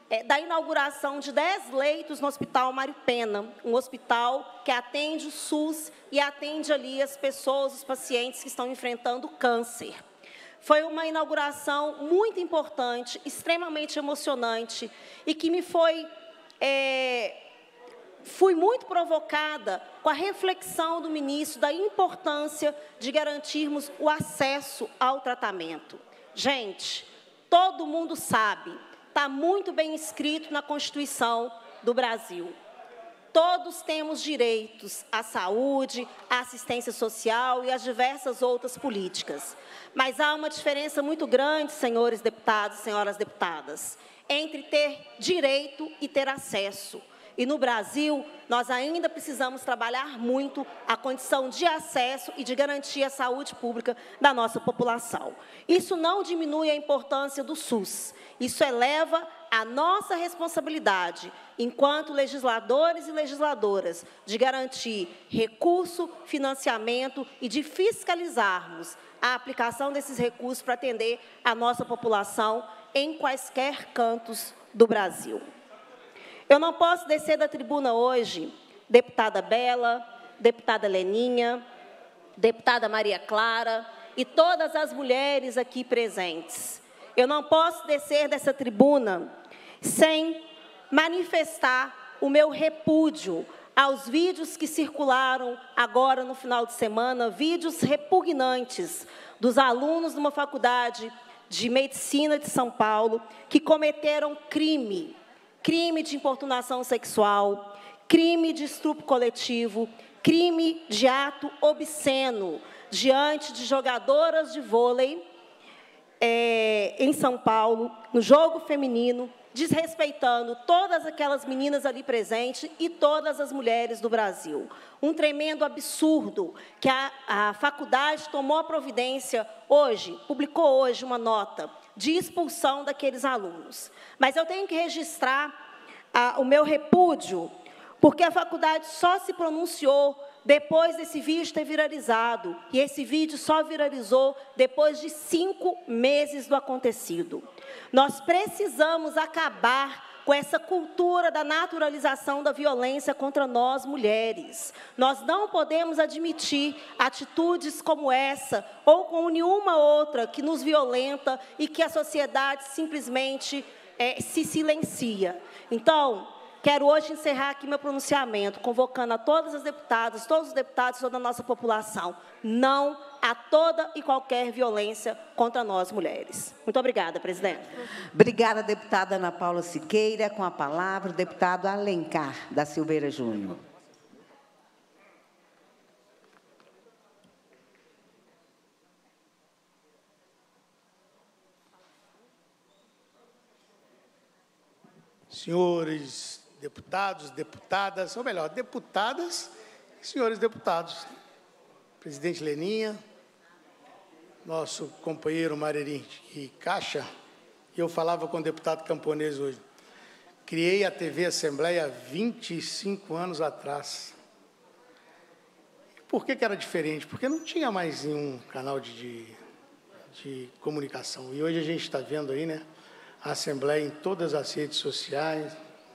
é, da inauguração de dez leitos no Hospital Mário Pena, um hospital que atende o SUS e atende ali as pessoas, os pacientes que estão enfrentando câncer. Foi uma inauguração muito importante, extremamente emocionante, e que me foi... É, fui muito provocada com a reflexão do ministro da importância de garantirmos o acesso ao tratamento. Gente, todo mundo sabe, está muito bem escrito na Constituição do Brasil. Todos temos direitos à saúde, à assistência social e às diversas outras políticas. Mas há uma diferença muito grande, senhores deputados e senhoras deputadas, entre ter direito e ter acesso. E no Brasil, nós ainda precisamos trabalhar muito a condição de acesso e de garantir a saúde pública da nossa população. Isso não diminui a importância do SUS. Isso eleva a nossa responsabilidade, enquanto legisladores e legisladoras, de garantir recurso, financiamento e de fiscalizarmos a aplicação desses recursos para atender a nossa população em quaisquer cantos do Brasil. Eu não posso descer da tribuna hoje, deputada Bela, deputada Leninha, deputada Maria Clara e todas as mulheres aqui presentes. Eu não posso descer dessa tribuna sem manifestar o meu repúdio aos vídeos que circularam agora no final de semana, vídeos repugnantes dos alunos de uma faculdade de medicina de São Paulo que cometeram crime, crime de importunação sexual, crime de estupro coletivo, crime de ato obsceno diante de jogadoras de vôlei é, em São Paulo, no jogo feminino, desrespeitando todas aquelas meninas ali presentes e todas as mulheres do Brasil. Um tremendo absurdo que a, a faculdade tomou a providência hoje, publicou hoje uma nota de expulsão daqueles alunos. Mas eu tenho que registrar ah, o meu repúdio, porque a faculdade só se pronunciou depois desse vídeo ter viralizado, e esse vídeo só viralizou depois de cinco meses do acontecido. Nós precisamos acabar com essa cultura da naturalização da violência contra nós, mulheres. Nós não podemos admitir atitudes como essa, ou como nenhuma outra, que nos violenta e que a sociedade simplesmente é, se silencia. Então, quero hoje encerrar aqui meu pronunciamento, convocando a todas as deputadas, todos os deputados, toda a nossa população, não a toda e qualquer violência contra nós, mulheres. Muito obrigada, presidente. Obrigada, deputada Ana Paula Siqueira. Com a palavra, o deputado Alencar da Silveira Júnior. Senhores deputados, deputadas, ou melhor, deputadas e senhores deputados, presidente Leninha, nosso companheiro Mareri Caixa, eu falava com o deputado Camponês hoje, criei a T V Assembleia há vinte e cinco anos atrás. Por que que era diferente? Porque não tinha mais nenhum canal de, de, de comunicação. E hoje a gente está vendo aí, né, a Assembleia em todas as redes sociais,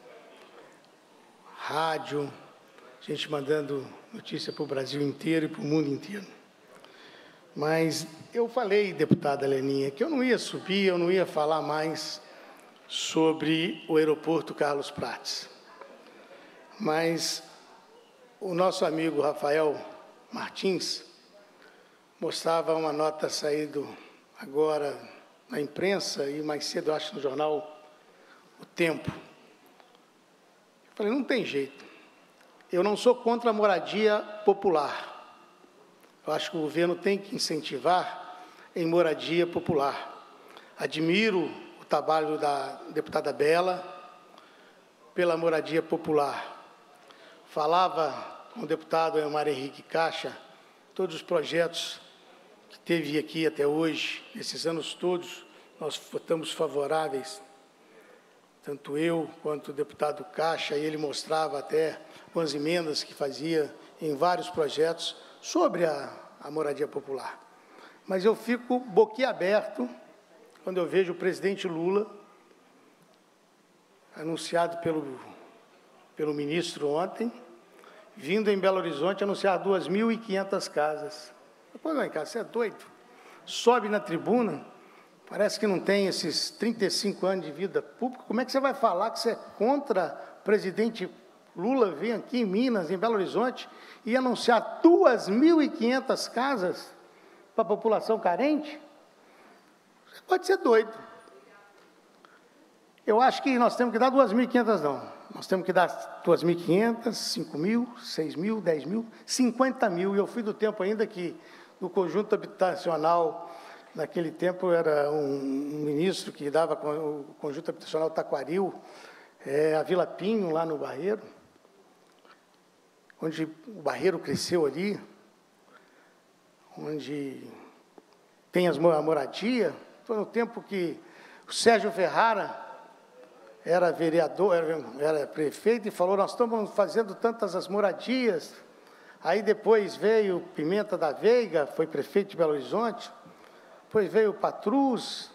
rádio, gente mandando notícia para o Brasil inteiro e para o mundo inteiro. Mas eu falei, deputada Leninha, que eu não ia subir, eu não ia falar mais sobre o aeroporto Carlos Prates. Mas o nosso amigo Rafael Martins mostrava uma nota saída agora na imprensa e mais cedo, eu acho, no jornal O Tempo. Eu falei, não tem jeito. Eu não sou contra a moradia popular. Eu acho que o governo tem que incentivar em moradia popular. Admiro o trabalho da deputada Bela pela moradia popular. Falava com o deputado Elmar Henrique Caixa, todos os projetos que teve aqui até hoje, nesses anos todos, nós votamos favoráveis, tanto eu quanto o deputado Caixa, e ele mostrava até umas emendas que fazia em vários projetos sobre a, a moradia popular. Mas eu fico boquiaberto quando eu vejo o presidente Lula anunciado pelo, pelo ministro ontem, vindo em Belo Horizonte anunciar duas mil e quinhentas casas. Depois, vem cá, você é doido? Sobe na tribuna, parece que não tem esses trinta e cinco anos de vida pública. Como é que você vai falar que você é contra o presidente Lula vir aqui em Minas, em Belo Horizonte, e anunciar duas mil e quinhentas casas para a população carente? Você pode ser doido. Eu acho que nós temos que dar duas mil e quinhentas, não. Nós temos que dar duas mil e quinhentas, cinco mil, seis mil, dez mil, cinquenta mil. E eu fui do tempo ainda que, no conjunto habitacional, naquele tempo era um ministro que dava o conjunto habitacional Taquaril, é, a Vila Pinho, lá no Barreiro, onde o Barreiro cresceu ali, onde tem as, a moradia. Foi no tempo que o Sérgio Ferrara era vereador, era, era prefeito, e falou, nós estamos fazendo tantas as moradias. Aí depois veio Pimenta da Veiga, foi prefeito de Belo Horizonte, depois veio o Patrus,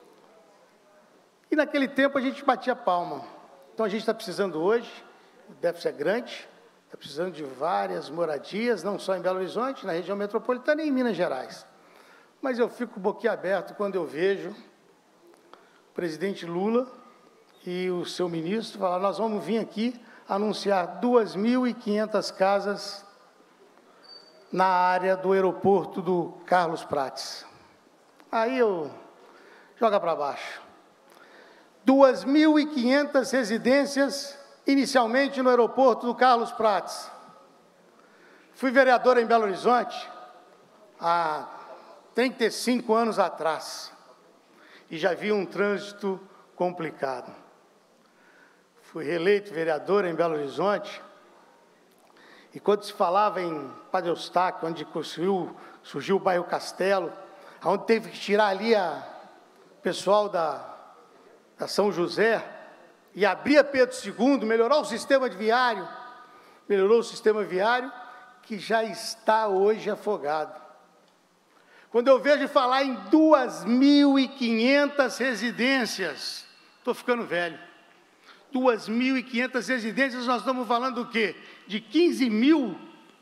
e naquele tempo a gente batia palma. Então a gente está precisando hoje, o déficit é grande, está precisando de várias moradias, não só em Belo Horizonte, na região metropolitana e em Minas Gerais. Mas eu fico boquiaberto quando eu vejo o presidente Lula e o seu ministro falar, nós vamos vir aqui anunciar duas mil e quinhentas casas na área do aeroporto do Carlos Prates. Aí eu joga para baixo. duas mil e quinhentas residências inicialmente no aeroporto do Carlos Prates. Fui vereador em Belo Horizonte há trinta e cinco anos atrás e já vi um trânsito complicado. Fui reeleito vereador em Belo Horizonte e quando se falava em Padre Eustáquio, onde surgiu, surgiu o bairro Castelo, onde teve que tirar ali a pessoal da, da São José e abrir a Pedro segundo, melhorar o sistema viário, melhorou o sistema viário, que já está hoje afogado. Quando eu vejo falar em duas mil e quinhentas residências, estou ficando velho, duas mil e quinhentas residências, nós estamos falando do quê? De quinze mil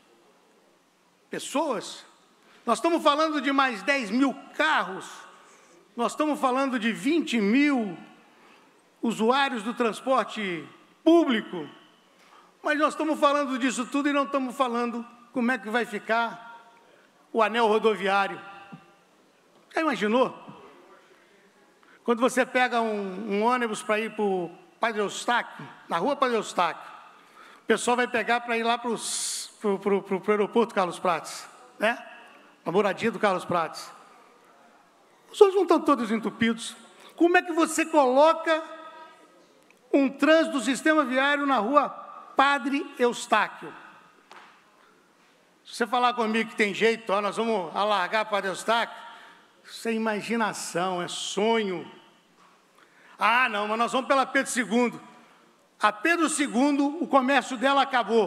pessoas? Nós estamos falando de mais dez mil carros? Nós estamos falando de vinte mil usuários do transporte público? Mas nós estamos falando disso tudo e não estamos falando como é que vai ficar o anel rodoviário. Já imaginou? Quando você pega um, um ônibus para ir para o Padre Eustáquio, na rua Padre Eustáquio, o pessoal vai pegar para ir lá para o aeroporto Carlos Prates, né? A moradia do Carlos Prates. Os outros não estão todos entupidos. Como é que você coloca um trânsito do sistema viário na rua Padre Eustáquio? Se você falar comigo que tem jeito, ó, nós vamos alargar Padre Eustáquio, isso é imaginação, é sonho. Ah, não, mas nós vamos pela Pedro segundo. A Pedro segundo, o comércio dela acabou.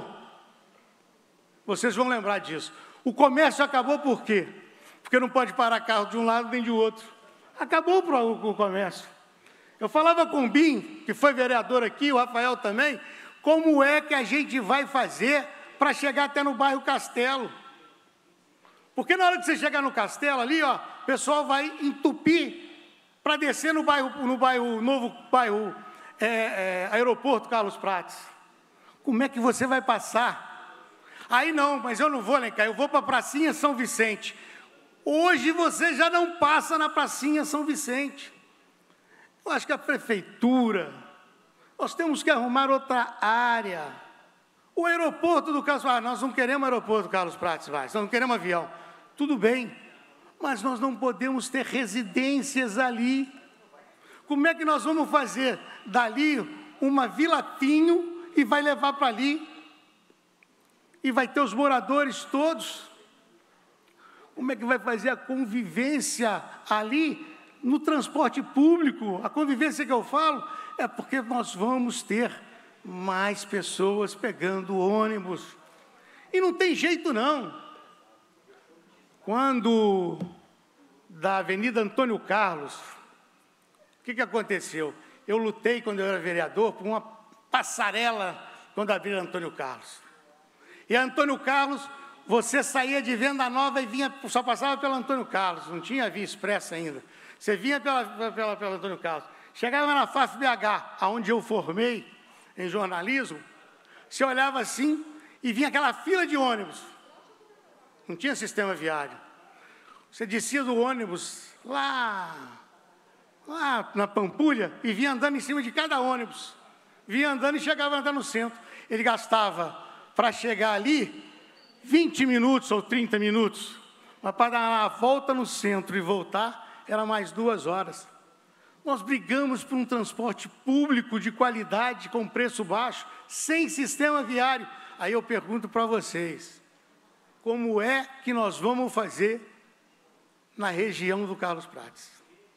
Vocês vão lembrar disso. O comércio acabou por quê? Porque não pode parar carro de um lado nem de outro. Acabou o comércio. Eu falava com o Bim, que foi vereador aqui, o Rafael também, como é que a gente vai fazer para chegar até no bairro Castelo? Porque na hora de você chegar no Castelo ali, ó, o pessoal vai entupir para descer no bairro, no bairro novo bairro é, é, aeroporto Carlos Prates. Como é que você vai passar? Aí não, mas eu não vou, Alencar, eu vou para a Pracinha São Vicente. Hoje você já não passa na Pracinha São Vicente. Eu acho que a prefeitura, nós temos que arrumar outra área. O aeroporto do Carlos Prates, ah, nós não queremos aeroporto do Carlos Prates, vai, nós não queremos avião. Tudo bem, mas nós não podemos ter residências ali. Como é que nós vamos fazer dali uma Vila Pinho e vai levar para ali? E vai ter os moradores todos? Como é que vai fazer a convivência ali no transporte público? A convivência que eu falo é porque nós vamos ter mais pessoas pegando ônibus. E não tem jeito não. Quando da Avenida Antônio Carlos, o que, que aconteceu? eu lutei, quando eu era vereador, por uma passarela quando abriram Antônio Carlos. E Antônio Carlos, você saía de Venda Nova e vinha, só passava pelo Antônio Carlos, não tinha via expressa ainda. Você vinha pela, pela, pela Antônio Carlos. Chegava na F A F B H, onde eu formei em jornalismo, você olhava assim e vinha aquela fila de ônibus. Não tinha sistema viário. Você descia do ônibus lá, lá na Pampulha e vinha andando em cima de cada ônibus. Vinha andando e chegava a andar no centro. Ele gastava, para chegar ali, vinte minutos ou trinta minutos. Mas para dar uma volta no centro e voltar, era mais duas horas. Nós brigamos por um transporte público de qualidade, com preço baixo, sem sistema viário. Aí eu pergunto para vocês, como é que nós vamos fazer na região do Carlos Prates?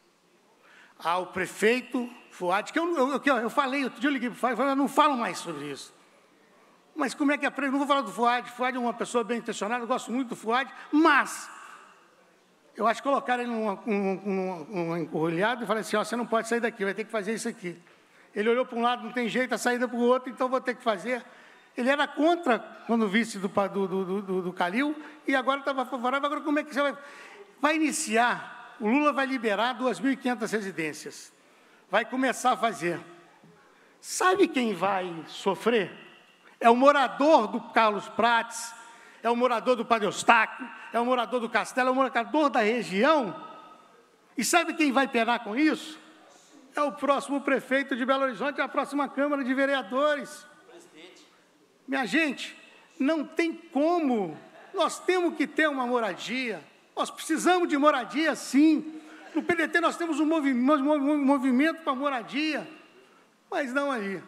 Ah, o prefeito Fuad, que eu, eu, eu, eu falei, outro dia eu liguei para o Fuad, eu falei, eu não falo mais sobre isso. Mas como é que é? Não vou falar do Fuad, Fuad é uma pessoa bem intencionada, eu gosto muito do Fuad, mas eu acho que colocaram ele num, num, num, num encurralhado e falei assim, ó, você não pode sair daqui, vai ter que fazer isso aqui. Ele olhou para um lado, não tem jeito, a saída para o outro, então vou ter que fazer. Ele era contra quando vice do, do, do, do, do Calil e agora estava favorável. Agora como é que você vai... Vai iniciar, o Lula vai liberar duas mil e quinhentas residências. Vai começar a fazer. Sabe quem vai sofrer? É o morador do Carlos Prates, é o morador do Padre Eustáquio, é o morador do Castelo, é o morador da região. E sabe quem vai penar com isso? É o próximo prefeito de Belo Horizonte, a próxima Câmara de Vereadores. Minha gente, não tem como. Nós temos que ter uma moradia. Nós precisamos de moradia, sim. No P D T nós temos um movimento, um movimento para moradia, mas não ali.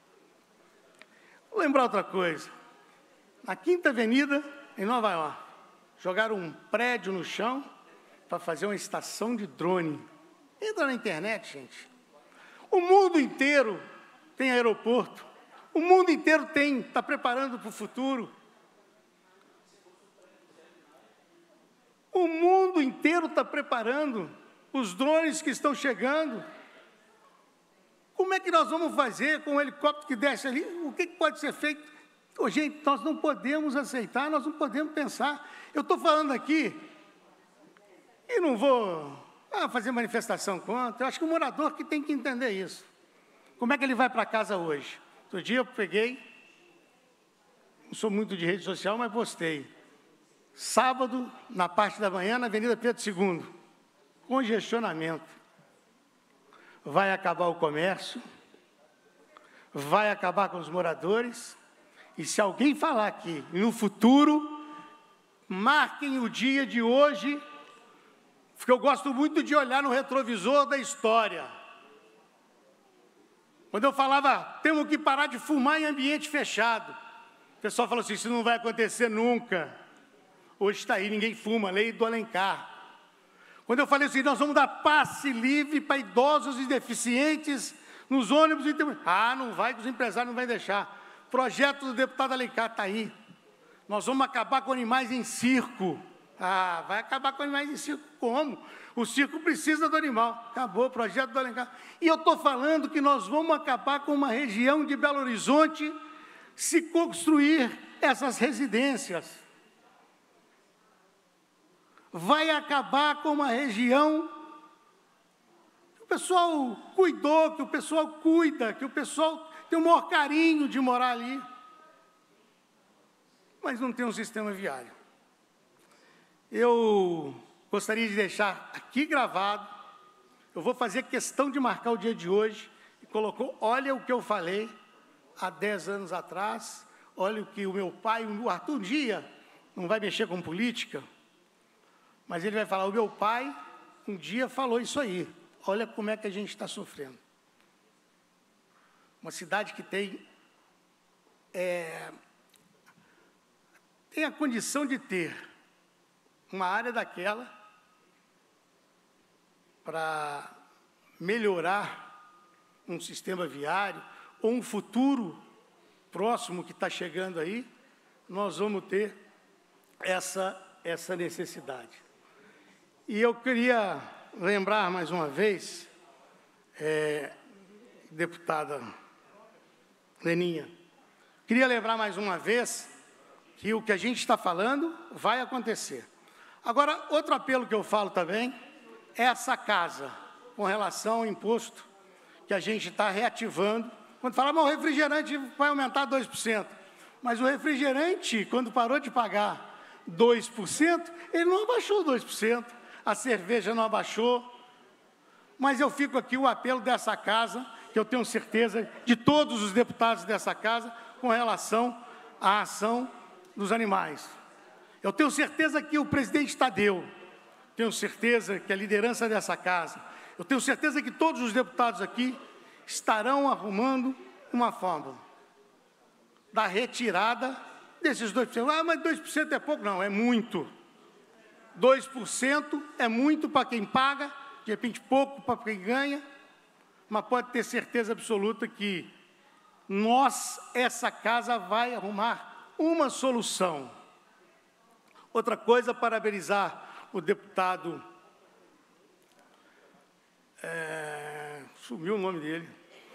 Vou lembrar outra coisa. Na Quinta Avenida, em Nova York, jogaram um prédio no chão para fazer uma estação de drone. Entra na internet, gente. O mundo inteiro tem aeroporto. O mundo inteiro tem, está preparando para o futuro. O mundo inteiro está preparando os drones que estão chegando. Como é que nós vamos fazer com o helicóptero que desce ali? O que, que pode ser feito? Oh, gente, nós não podemos aceitar, nós não podemos pensar. Eu estou falando aqui e não vou ah, fazer manifestação contra. Eu acho que o morador que tem que entender isso. Como é que ele vai para casa hoje? Outro dia eu peguei, não sou muito de rede social, mas postei. Sábado, na parte da manhã, na Avenida Pedro segundo, congestionamento. Vai acabar o comércio, vai acabar com os moradores, e se alguém falar que no futuro, marquem o dia de hoje, porque eu gosto muito de olhar no retrovisor da história. Quando eu falava, temos que parar de fumar em ambiente fechado, o pessoal falou assim, isso não vai acontecer nunca. Hoje está aí, ninguém fuma, lei do Alencar. Quando eu falei assim, nós vamos dar passe livre para idosos e deficientes nos ônibus. E tem... Ah, não vai, que os empresários não vão deixar. Projeto do deputado Alencar está aí. Nós vamos acabar com animais em circo. Ah, vai acabar com animais em circo como? O circo precisa do animal. Acabou o projeto do Alencar. E eu estou falando que nós vamos acabar com uma região de Belo Horizonte se construir essas residências. Vai acabar com uma região que o pessoal cuidou, que o pessoal cuida, que o pessoal tem o maior carinho de morar ali, mas não tem um sistema viário. Eu gostaria de deixar aqui gravado, eu vou fazer questão de marcar o dia de hoje, e colocou, olha o que eu falei há dez anos atrás, olha o que o meu pai, o Arthur, um dia, não vai mexer com política, mas ele vai falar, o meu pai um dia falou isso aí. Olha como é que a gente está sofrendo. Uma cidade que tem, é, tem a condição de ter uma área daquela para melhorar um sistema viário ou um futuro próximo que está chegando aí, nós vamos ter essa, essa necessidade. E eu queria lembrar mais uma vez, é, deputada Leninha. Queria lembrar mais uma vez que o que a gente está falando vai acontecer. Agora, outro apelo que eu falo também é essa casa, com relação ao imposto que a gente está reativando. Quando fala, mas o refrigerante vai aumentar dois por cento. Mas o refrigerante, quando parou de pagar dois por cento, ele não abaixou dois por cento. A cerveja não abaixou. Mas eu fico aqui o apelo dessa casa, que eu tenho certeza de todos os deputados dessa casa, com relação à ação dos animais. Eu tenho certeza que o presidente Tadeu, tenho certeza que a liderança dessa casa, eu tenho certeza que todos os deputados aqui estarão arrumando uma fórmula da retirada desses dois por cento. Ah, mas dois por cento é pouco? Não, é muito. dois por cento é muito para quem paga, de repente pouco para quem ganha, mas pode ter certeza absoluta que nós, essa casa, vai arrumar uma solução. Outra coisa, parabenizar o deputado, é, sumiu o nome dele,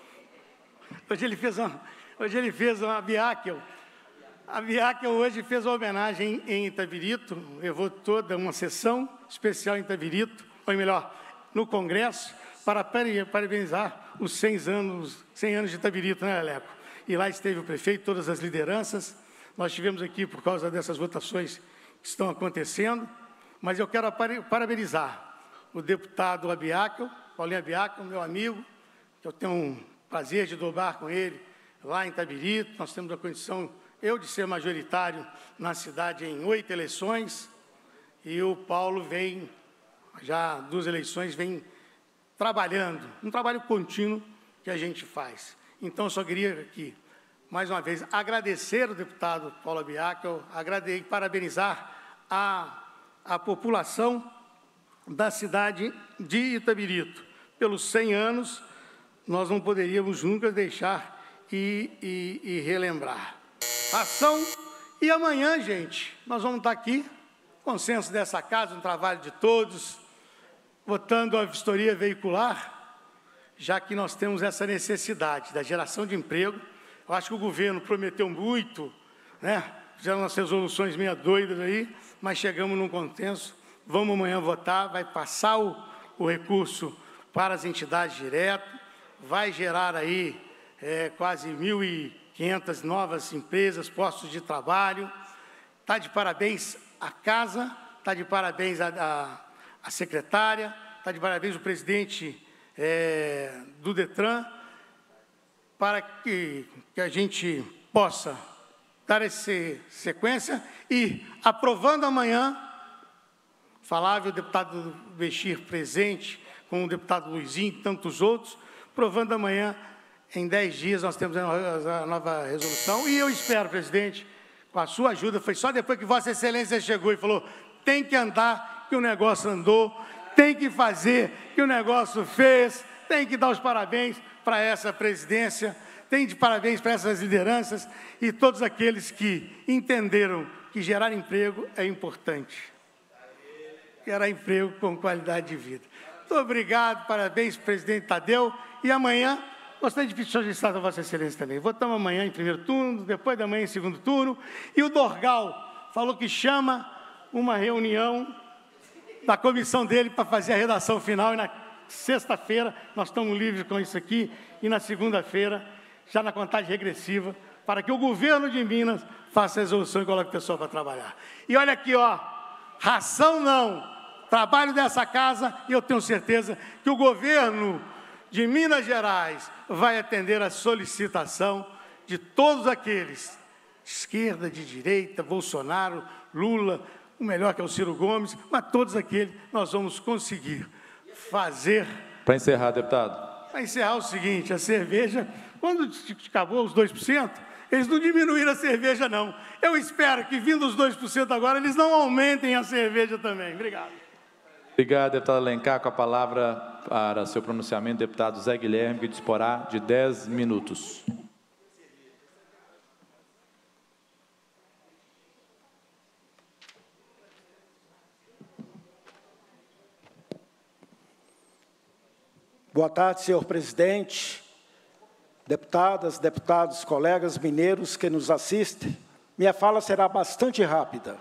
hoje ele fez uma, hoje ele fez uma Biáquel, a Biáquel hoje fez uma homenagem em Itabirito, levou toda uma sessão especial em Itabirito, ou melhor, no Congresso, para parabenizar os cem anos, cem anos de Itabirito, né, Leleco? E lá esteve o prefeito, todas as lideranças. Nós estivemos aqui por causa dessas votações que estão acontecendo, mas eu quero parabenizar o deputado Abiakel, Paulinho Abiakel, meu amigo, que eu tenho um prazer de dobrar com ele lá em Itabirito. Nós temos a condição, eu, de ser majoritário na cidade em oito eleições, e o Paulo vem, já duas eleições, vem trabalhando, um trabalho contínuo que a gente faz. Então, eu só queria aqui, mais uma vez, agradecer o deputado Paulo Abiakel, agradecer, parabenizar a, a população da cidade de Itabirito. Pelos cem anos, nós não poderíamos nunca deixar e, e, e relembrar. Ação, e amanhã, gente, nós vamos estar aqui, consenso dessa casa, um trabalho de todos, votando a vistoria veicular, já que nós temos essa necessidade da geração de emprego. Eu acho que o governo prometeu muito, né? Fizeram umas resoluções meio doidas aí, mas chegamos num consenso. Vamos amanhã votar, vai passar o, o recurso para as entidades direto, vai gerar aí é, quase mil e quinhentas novas empresas, postos de trabalho. Está de parabéns a casa, está de parabéns a, a, a secretária, está de parabéns o presidente é, do Detran, para que, que a gente possa dar essa sequência e, aprovando amanhã, falava o deputado Bechir presente, com o deputado Luizinho e tantos outros, aprovando amanhã, em dez dias, nós temos a nova resolução. E eu espero, presidente, com a sua ajuda, foi só depois que Vossa Excelência chegou e falou, tem que andar, que o negócio andou, tem que fazer, que o negócio fez, tem que dar os parabéns para essa presidência, tem de parabéns para essas lideranças e todos aqueles que entenderam que gerar emprego é importante. Gerar emprego com qualidade de vida. Muito obrigado, parabéns, presidente Tadeu. E amanhã, gostaria de pedir registrar a Vossa Excelência também. Votamos amanhã em primeiro turno, depois da manhã em segundo turno. E o Dorgal falou que chama uma reunião da comissão dele para fazer a redação final. E na sexta-feira, nós estamos livres com isso aqui. E na segunda-feira, já na contagem regressiva, para que o governo de Minas faça a resolução e coloque o pessoal para trabalhar. E olha aqui, ó, ração não, trabalho dessa casa, e eu tenho certeza que o governo de Minas Gerais vai atender a solicitação de todos aqueles, de esquerda, de direita, Bolsonaro, Lula, o melhor que é o Ciro Gomes, mas todos aqueles nós vamos conseguir fazer. Para encerrar, deputado. Para encerrar o seguinte, a cerveja, quando acabou os dois por cento, eles não diminuíram a cerveja, não. Eu espero que, vindo os dois por cento agora, eles não aumentem a cerveja também. Obrigado. Obrigado, deputado Alencar. Com a palavra para seu pronunciamento, deputado Zé Guilherme, que disporá de dez minutos. Boa tarde, senhor presidente, deputadas, deputados, colegas mineiros que nos assistem, minha fala será bastante rápida.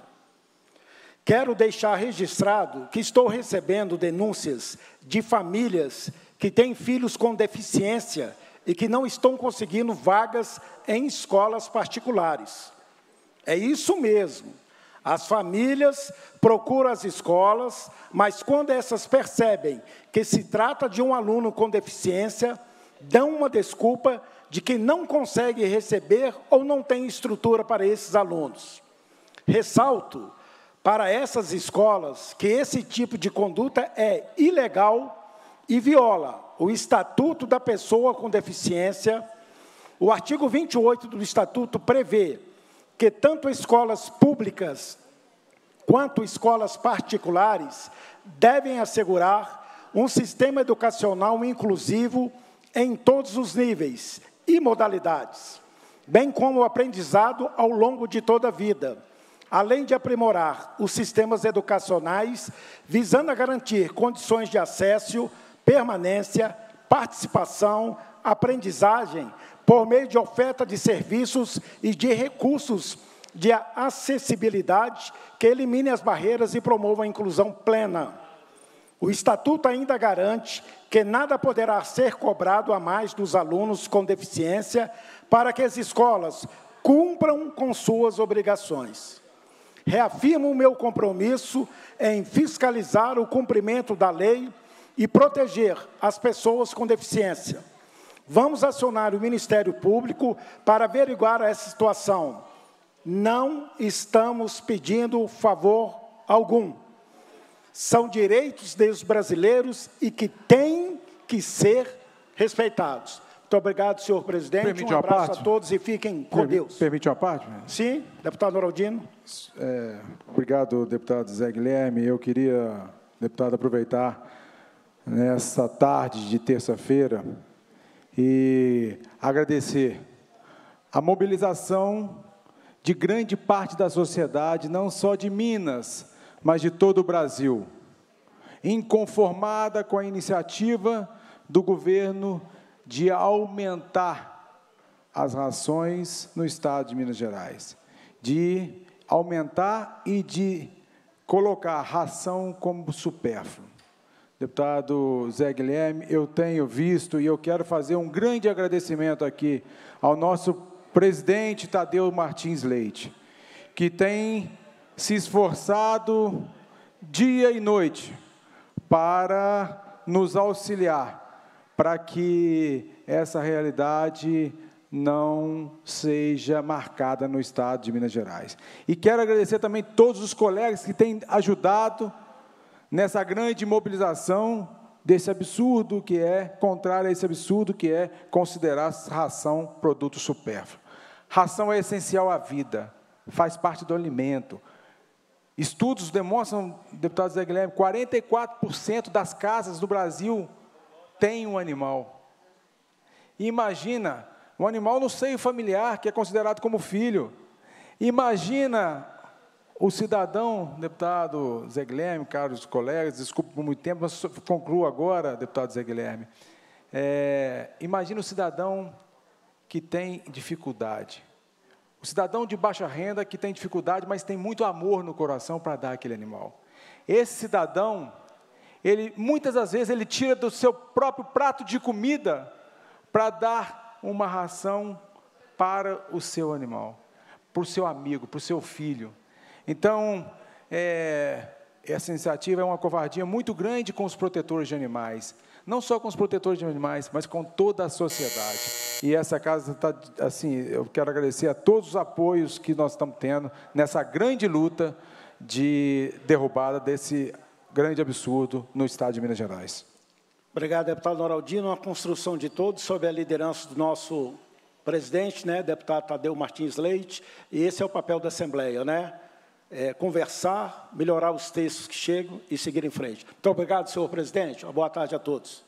Quero deixar registrado que estou recebendo denúncias de famílias que têm filhos com deficiência e que não estão conseguindo vagas em escolas particulares. É isso mesmo. As famílias procuram as escolas, mas quando essas percebem que se trata de um aluno com deficiência, dão uma desculpa de que não consegue receber ou não tem estrutura para esses alunos. Ressalto para essas escolas que esse tipo de conduta é ilegal e viola o Estatuto da Pessoa com Deficiência. O artigo vinte e oito do Estatuto prevê que tanto escolas públicas quanto escolas particulares devem assegurar um sistema educacional inclusivo em todos os níveis e modalidades, bem como o aprendizado ao longo de toda a vida, além de aprimorar os sistemas educacionais, visando a garantir condições de acesso, permanência, participação, aprendizagem, por meio de oferta de serviços e de recursos de acessibilidade que eliminem as barreiras e promovam a inclusão plena. O Estatuto ainda garante que nada poderá ser cobrado a mais dos alunos com deficiência para que as escolas cumpram com suas obrigações. Reafirmo o meu compromisso em fiscalizar o cumprimento da lei e proteger as pessoas com deficiência. Vamos acionar o Ministério Público para averiguar essa situação. Não estamos pedindo favor algum. São direitos dos brasileiros e que têm que ser respeitados. Muito obrigado, senhor presidente. Permite um abraço parte? a todos e fiquem com Permi Deus. Permite uma parte? Sim, deputado Noraldino. É, obrigado, deputado Zé Guilherme. Eu queria, deputado, aproveitar nessa tarde de terça-feira e agradecer a mobilização de grande parte da sociedade, não só de Minas, mas de todo o Brasil, inconformada com a iniciativa do governo de aumentar as rações no estado de Minas Gerais, de aumentar e de colocar ração como supérfluo. Deputado Zé Guilherme, eu tenho visto e eu quero fazer um grande agradecimento aqui ao nosso presidente Tadeu Martins Leite, que tem se esforçado dia e noite para nos auxiliar, para que essa realidade não seja marcada no estado de Minas Gerais. E quero agradecer também todos os colegas que têm ajudado nessa grande mobilização desse absurdo que é, contrário a esse absurdo que é considerar ração produto supérfluo. Ração é essencial à vida, faz parte do alimento. Estudos demonstram, deputado Zé Guilherme, quarenta e quatro por cento das casas do Brasil têm um animal. E imagina, um animal no seio familiar, que é considerado como filho. Imagina o cidadão, deputado Zé Guilherme, caros colegas, desculpe por muito tempo, mas concluo agora, deputado Zé Guilherme. É, imagina o cidadão que tem dificuldade. O cidadão de baixa renda que tem dificuldade, mas tem muito amor no coração para dar aquele animal. Esse cidadão, ele, muitas das vezes, ele tira do seu próprio prato de comida para dar uma ração para o seu animal, para o seu amigo, para o seu filho. Então, é, essa iniciativa é uma covardia muito grande com os protetores de animais. Não só com os protetores de animais, mas com toda a sociedade. E essa casa está, assim, eu quero agradecer a todos os apoios que nós estamos tendo nessa grande luta de derrubada desse grande absurdo no estado de Minas Gerais. Obrigado, deputado Noraldino. A construção de todos, sob a liderança do nosso presidente, né, deputado Tadeu Martins Leite, e esse é o papel da Assembleia, né? É, conversar, melhorar os textos que chegam e seguir em frente. Muito obrigado, senhor presidente. Uma boa tarde a todos.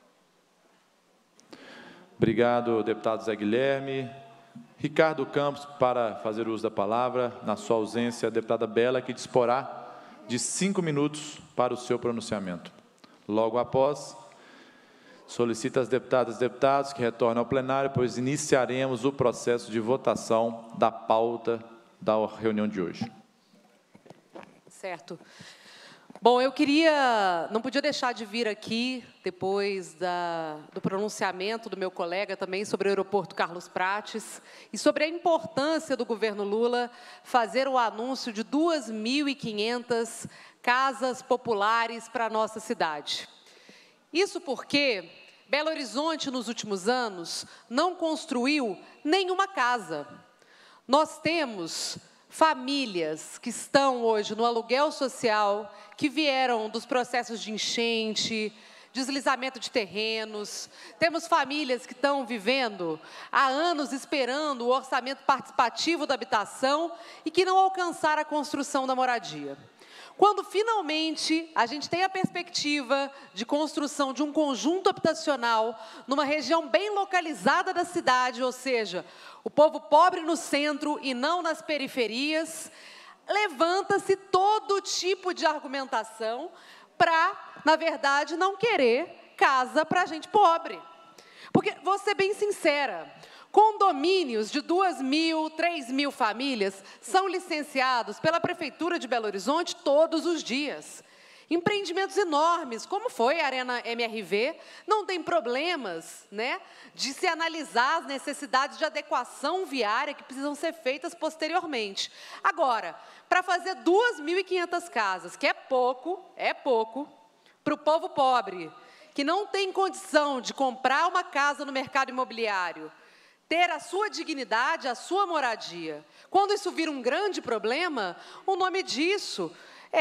Obrigado, deputado Zé Guilherme. Ricardo Campos, para fazer uso da palavra, na sua ausência, a deputada Bela, que disporá de cinco minutos para o seu pronunciamento. Logo após, Solicito às deputadas e deputados que retornem ao plenário, pois iniciaremos o processo de votação da pauta da reunião de hoje. Certo. Bom, eu queria, não podia deixar de vir aqui, depois da, do pronunciamento do meu colega também sobre o aeroporto Carlos Prates, e sobre a importância do governo Lula fazer o anúncio de duas mil e quinhentas casas populares para a nossa cidade. Isso porque Belo Horizonte, nos últimos anos, não construiu nenhuma casa. Nós temos famílias que estão hoje no aluguel social, que vieram dos processos de enchente, deslizamento de terrenos. Temos famílias que estão vivendo há anos esperando o orçamento participativo da habitação e que não alcançaram a construção da moradia. Quando, finalmente, a gente tem a perspectiva de construção de um conjunto habitacional numa região bem localizada da cidade, ou seja, o povo pobre no centro e não nas periferias, levanta-se todo tipo de argumentação para, na verdade, não querer casa para gente pobre. Porque, vou ser bem sincera, condomínios de duas mil, três mil famílias são licenciados pela Prefeitura de Belo Horizonte todos os dias. Empreendimentos enormes, como foi a Arena M R V, não tem problemas, né, de se analisar as necessidades de adequação viária que precisam ser feitas posteriormente. Agora, para fazer duas mil e quinhentas casas, que é pouco, é pouco, para o povo pobre, que não tem condição de comprar uma casa no mercado imobiliário, ter a sua dignidade, a sua moradia. Quando isso vira um grande problema, o nome disso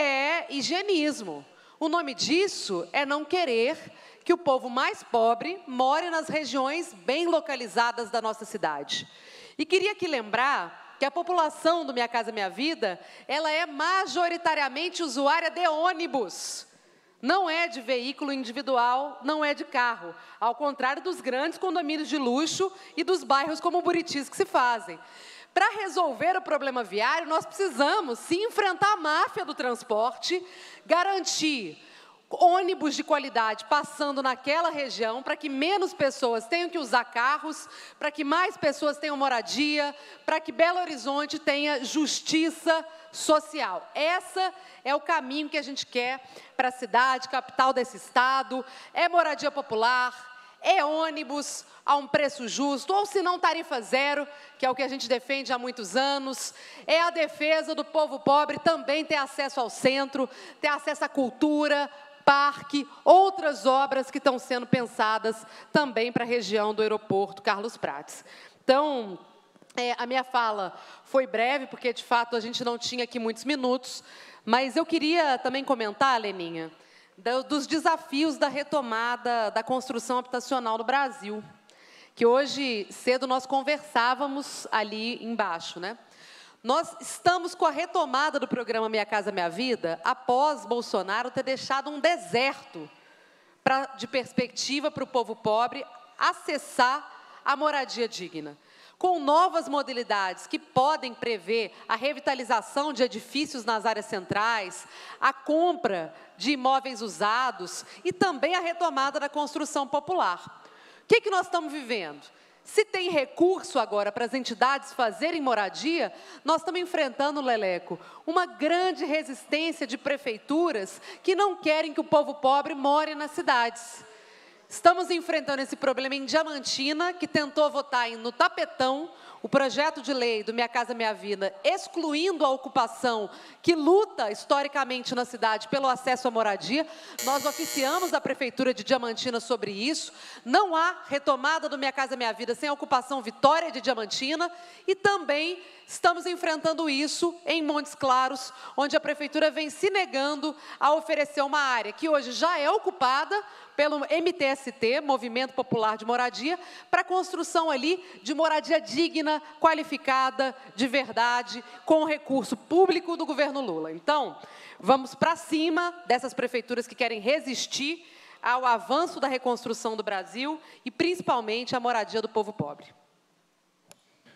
é higienismo. O nome disso é não querer que o povo mais pobre more nas regiões bem localizadas da nossa cidade. E queria aqui lembrar que a população do Minha Casa Minha Vida, ela é majoritariamente usuária de ônibus. Não é de veículo individual, não é de carro, ao contrário dos grandes condomínios de luxo e dos bairros como o Buritis que se fazem. Para resolver o problema viário, nós precisamos, sim, enfrentar a máfia do transporte, garantir ônibus de qualidade passando naquela região, para que menos pessoas tenham que usar carros, para que mais pessoas tenham moradia, para que Belo Horizonte tenha justiça social. Esse é o caminho que a gente quer para a cidade, capital desse estado, é moradia popular, é ônibus a um preço justo, ou se não tarifa zero, que é o que a gente defende há muitos anos, é a defesa do povo pobre também ter acesso ao centro, ter acesso à cultura, parque, outras obras que estão sendo pensadas também para a região do aeroporto Carlos Prates. Então, é, a minha fala foi breve, porque, de fato, a gente não tinha aqui muitos minutos, mas eu queria também comentar, Leninha, do, dos desafios da retomada da construção habitacional no Brasil, que hoje cedo nós conversávamos ali embaixo, né? Nós estamos com a retomada do programa Minha Casa Minha Vida após Bolsonaro ter deixado um deserto pra, de perspectiva para o povo pobre acessar a moradia digna. Com novas modalidades que podem prever a revitalização de edifícios nas áreas centrais, a compra de imóveis usados e também a retomada da construção popular. O que, que nós estamos vivendo? Se tem recurso agora para as entidades fazerem moradia, nós estamos enfrentando, Leleco, uma grande resistência de prefeituras que não querem que o povo pobre more nas cidades. Estamos enfrentando esse problema em Diamantina, que tentou votar no tapetão o projeto de lei do Minha Casa Minha Vida, excluindo a ocupação que luta historicamente na cidade pelo acesso à moradia. Nós oficiamos a Prefeitura de Diamantina sobre isso. Não há retomada do Minha Casa Minha Vida sem a ocupação Vitória de Diamantina. E também estamos enfrentando isso em Montes Claros, onde a Prefeitura vem se negando a oferecer uma área que hoje já é ocupada pelo M T S T, Movimento Popular de Moradia, para a construção ali de moradia digna, qualificada, de verdade, com o recurso público do governo Lula. Então, vamos para cima dessas prefeituras que querem resistir ao avanço da reconstrução do Brasil e, principalmente, à moradia do povo pobre.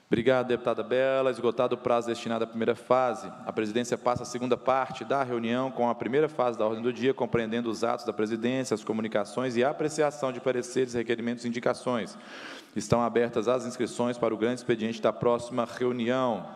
Obrigado, deputada Bela. Esgotado o prazo destinado à primeira fase, a presidência passa à segunda parte da reunião com a primeira fase da ordem do dia, compreendendo os atos da presidência, as comunicações e a apreciação de pareceres, requerimentos e indicações. Estão abertas as inscrições para o grande expediente da próxima reunião.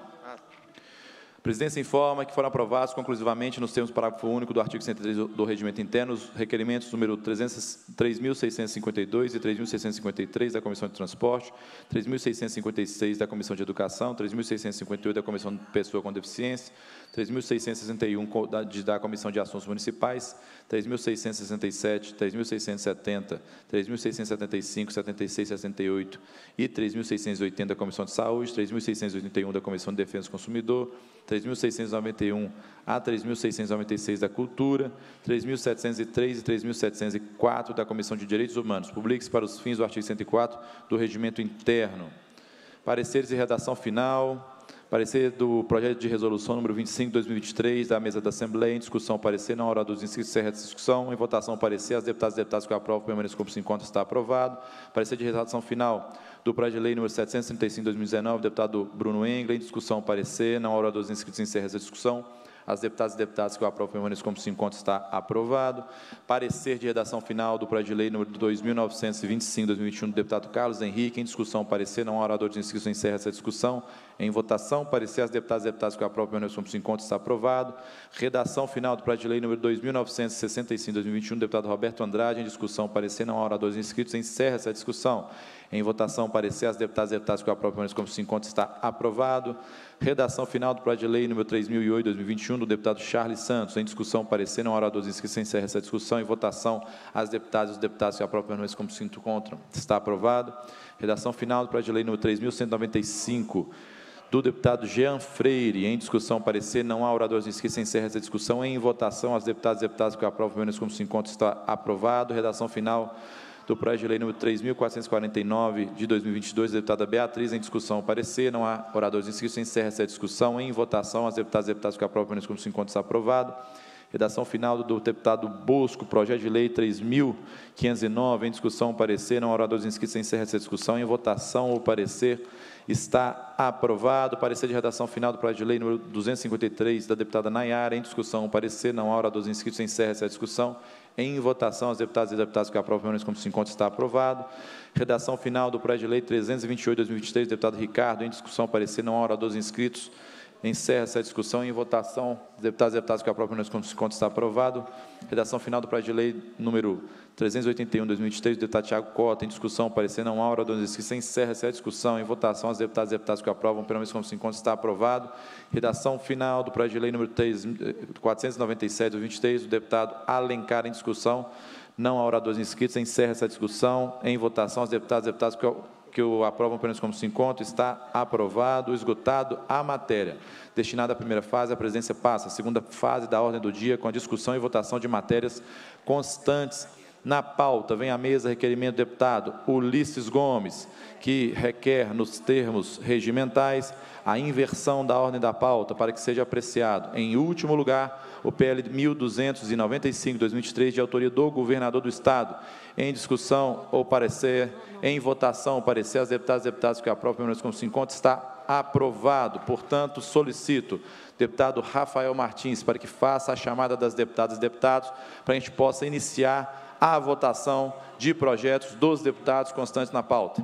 A presidência informa que foram aprovados conclusivamente, nos termos do parágrafo único do artigo cento e três do Regimento Interno, os requerimentos número três mil seiscentos e cinquenta e dois e três mil seiscentos e cinquenta e três da Comissão de Transporte, três mil seiscentos e cinquenta e seis da Comissão de Educação, três mil seiscentos e cinquenta e oito da Comissão de Pessoa com Deficiência, três mil seiscentos e sessenta e um da, da Comissão de Assuntos Municipais, três mil seiscentos e sessenta e sete, três mil seiscentos e setenta, três mil seiscentos e setenta e cinco, setenta e seis, sessenta e oito e três mil seiscentos e oitenta da Comissão de Saúde, três mil seiscentos e oitenta e um da Comissão de Defesa do Consumidor, três mil seiscentos e noventa e um a três mil seiscentos e noventa e seis da Cultura, três mil setecentos e três e três mil setecentos e quatro da Comissão de Direitos Humanos. Publique-se para os fins do artigo cento e quatro do Regimento Interno. Pareceres e redação final. Parecer do projeto de resolução número vinte e cinco, dois mil e vinte e três, da mesa da Assembleia, em discussão, parecer, não hora dos inscritos, encerra essa discussão, em votação, parecer, as deputadas e deputados que aprovam, permaneçam como se encontra, está aprovado. Parecer de redação final do projeto de lei número setecentos e trinta e cinco, dois mil e dezenove, deputado Bruno Engler, em discussão, parecer, não hora dos inscritos, encerra essa discussão. As deputadas e deputados que o aprovam, permaneçam como se encontra, está aprovado. Parecer de redação final do projeto de lei número dois mil novecentos e vinte e cinco, dois mil e vinte e um, do deputado Carlos Henrique, em discussão, parecer, não há orador de inscritos, encerra essa discussão. Em votação, parecer, as deputadas e deputados que o aprovam, permaneçam como se encontra, está aprovado. Redação final do projeto de lei número dois mil novecentos e sessenta e cinco, dois mil e vinte e um, do deputado Roberto Andrade, em discussão, parecer, não há oradores inscritos, encerra essa discussão. Em votação, parecer, as deputadas e deputados que o aprovam, permaneçam como se encontra, está aprovado. Redação final do projeto de lei número três mil e oito, dois mil e vinte e um, do deputado Charles Santos. Em discussão, parecer, não há oradores inscritos, encerra essa discussão. Em votação, as deputadas e os deputados que o aprovam, permaneçam como se encontram, está aprovado. Redação final do projeto de lei número três mil cento e noventa e cinco, do deputado Jean Freire. Em discussão, parecer, não há oradores inscritos, encerra essa discussão. Em votação, as deputadas e deputados que o aprovam, permaneçam como se encontram, está aprovado. Redação final do projeto de lei número três mil quatrocentos e quarenta e nove, de dois mil e vinte e dois, da deputada Beatriz, em discussão, parecer, não há oradores inscritos, encerra essa discussão. Em votação, as deputadas e deputados que aprovam, permaneçam como se encontra, está aprovado. Redação final do deputado Bosco, projeto de lei três mil quinhentos e nove, em discussão, parecer, não há oradores inscritos, encerra essa discussão. Em votação, o parecer está aprovado. Parecer de redação final do projeto de lei número duzentos e cinquenta e três, da deputada Nayara, em discussão, o parecer, não há oradores inscritos, encerra essa discussão. Em votação, as deputadas e deputados que aprovam, permaneçam como se encontra, está aprovado. Redação final do projeto de lei trezentos e vinte e oito, dois mil e vinte e três, deputado Ricardo, em discussão, parecer, não há oradores inscritos, encerra essa discussão. Em votação, os deputados e deputados que aprovam, permaneçam como se encontra, está aprovado. Redação final do projeto de lei número trezentos e oitenta e um, dois mil e vinte e três, do deputado Tiago Cota, em discussão, parecer, não há oradores inscritos, encerra essa discussão. Em votação, as deputadas e deputados que aprovam, permaneçam como se encontra, está aprovado. Redação final do projeto de lei número quatrocentos e noventa e sete, dois mil e vinte e três, do deputado Alencar, em discussão, não há oradores inscritos, encerra essa discussão. Em votação, as deputadas e deputados que que o aprovam, permaneçam como se encontra, está aprovado. Esgotado a matéria destinada à primeira fase, a presidência passa à segunda fase da ordem do dia, com a discussão e votação de matérias constantes. Na pauta, vem à mesa requerimento do deputado Ulisses Gomes, que requer, nos termos regimentais, a inversão da ordem da pauta, para que seja apreciado, em último lugar, o P L mil duzentos e noventa e cinco, dois mil e vinte e três, de autoria do governador do Estado. Em discussão ou parecer, em votação, parecer, as deputadas e deputados que aprovam, permaneçam como se encontra, está aprovado. Portanto, solicito deputado Rafael Martins para que faça a chamada das deputadas e deputados, para a gente possa iniciar a votação de projetos dos deputados constantes na pauta.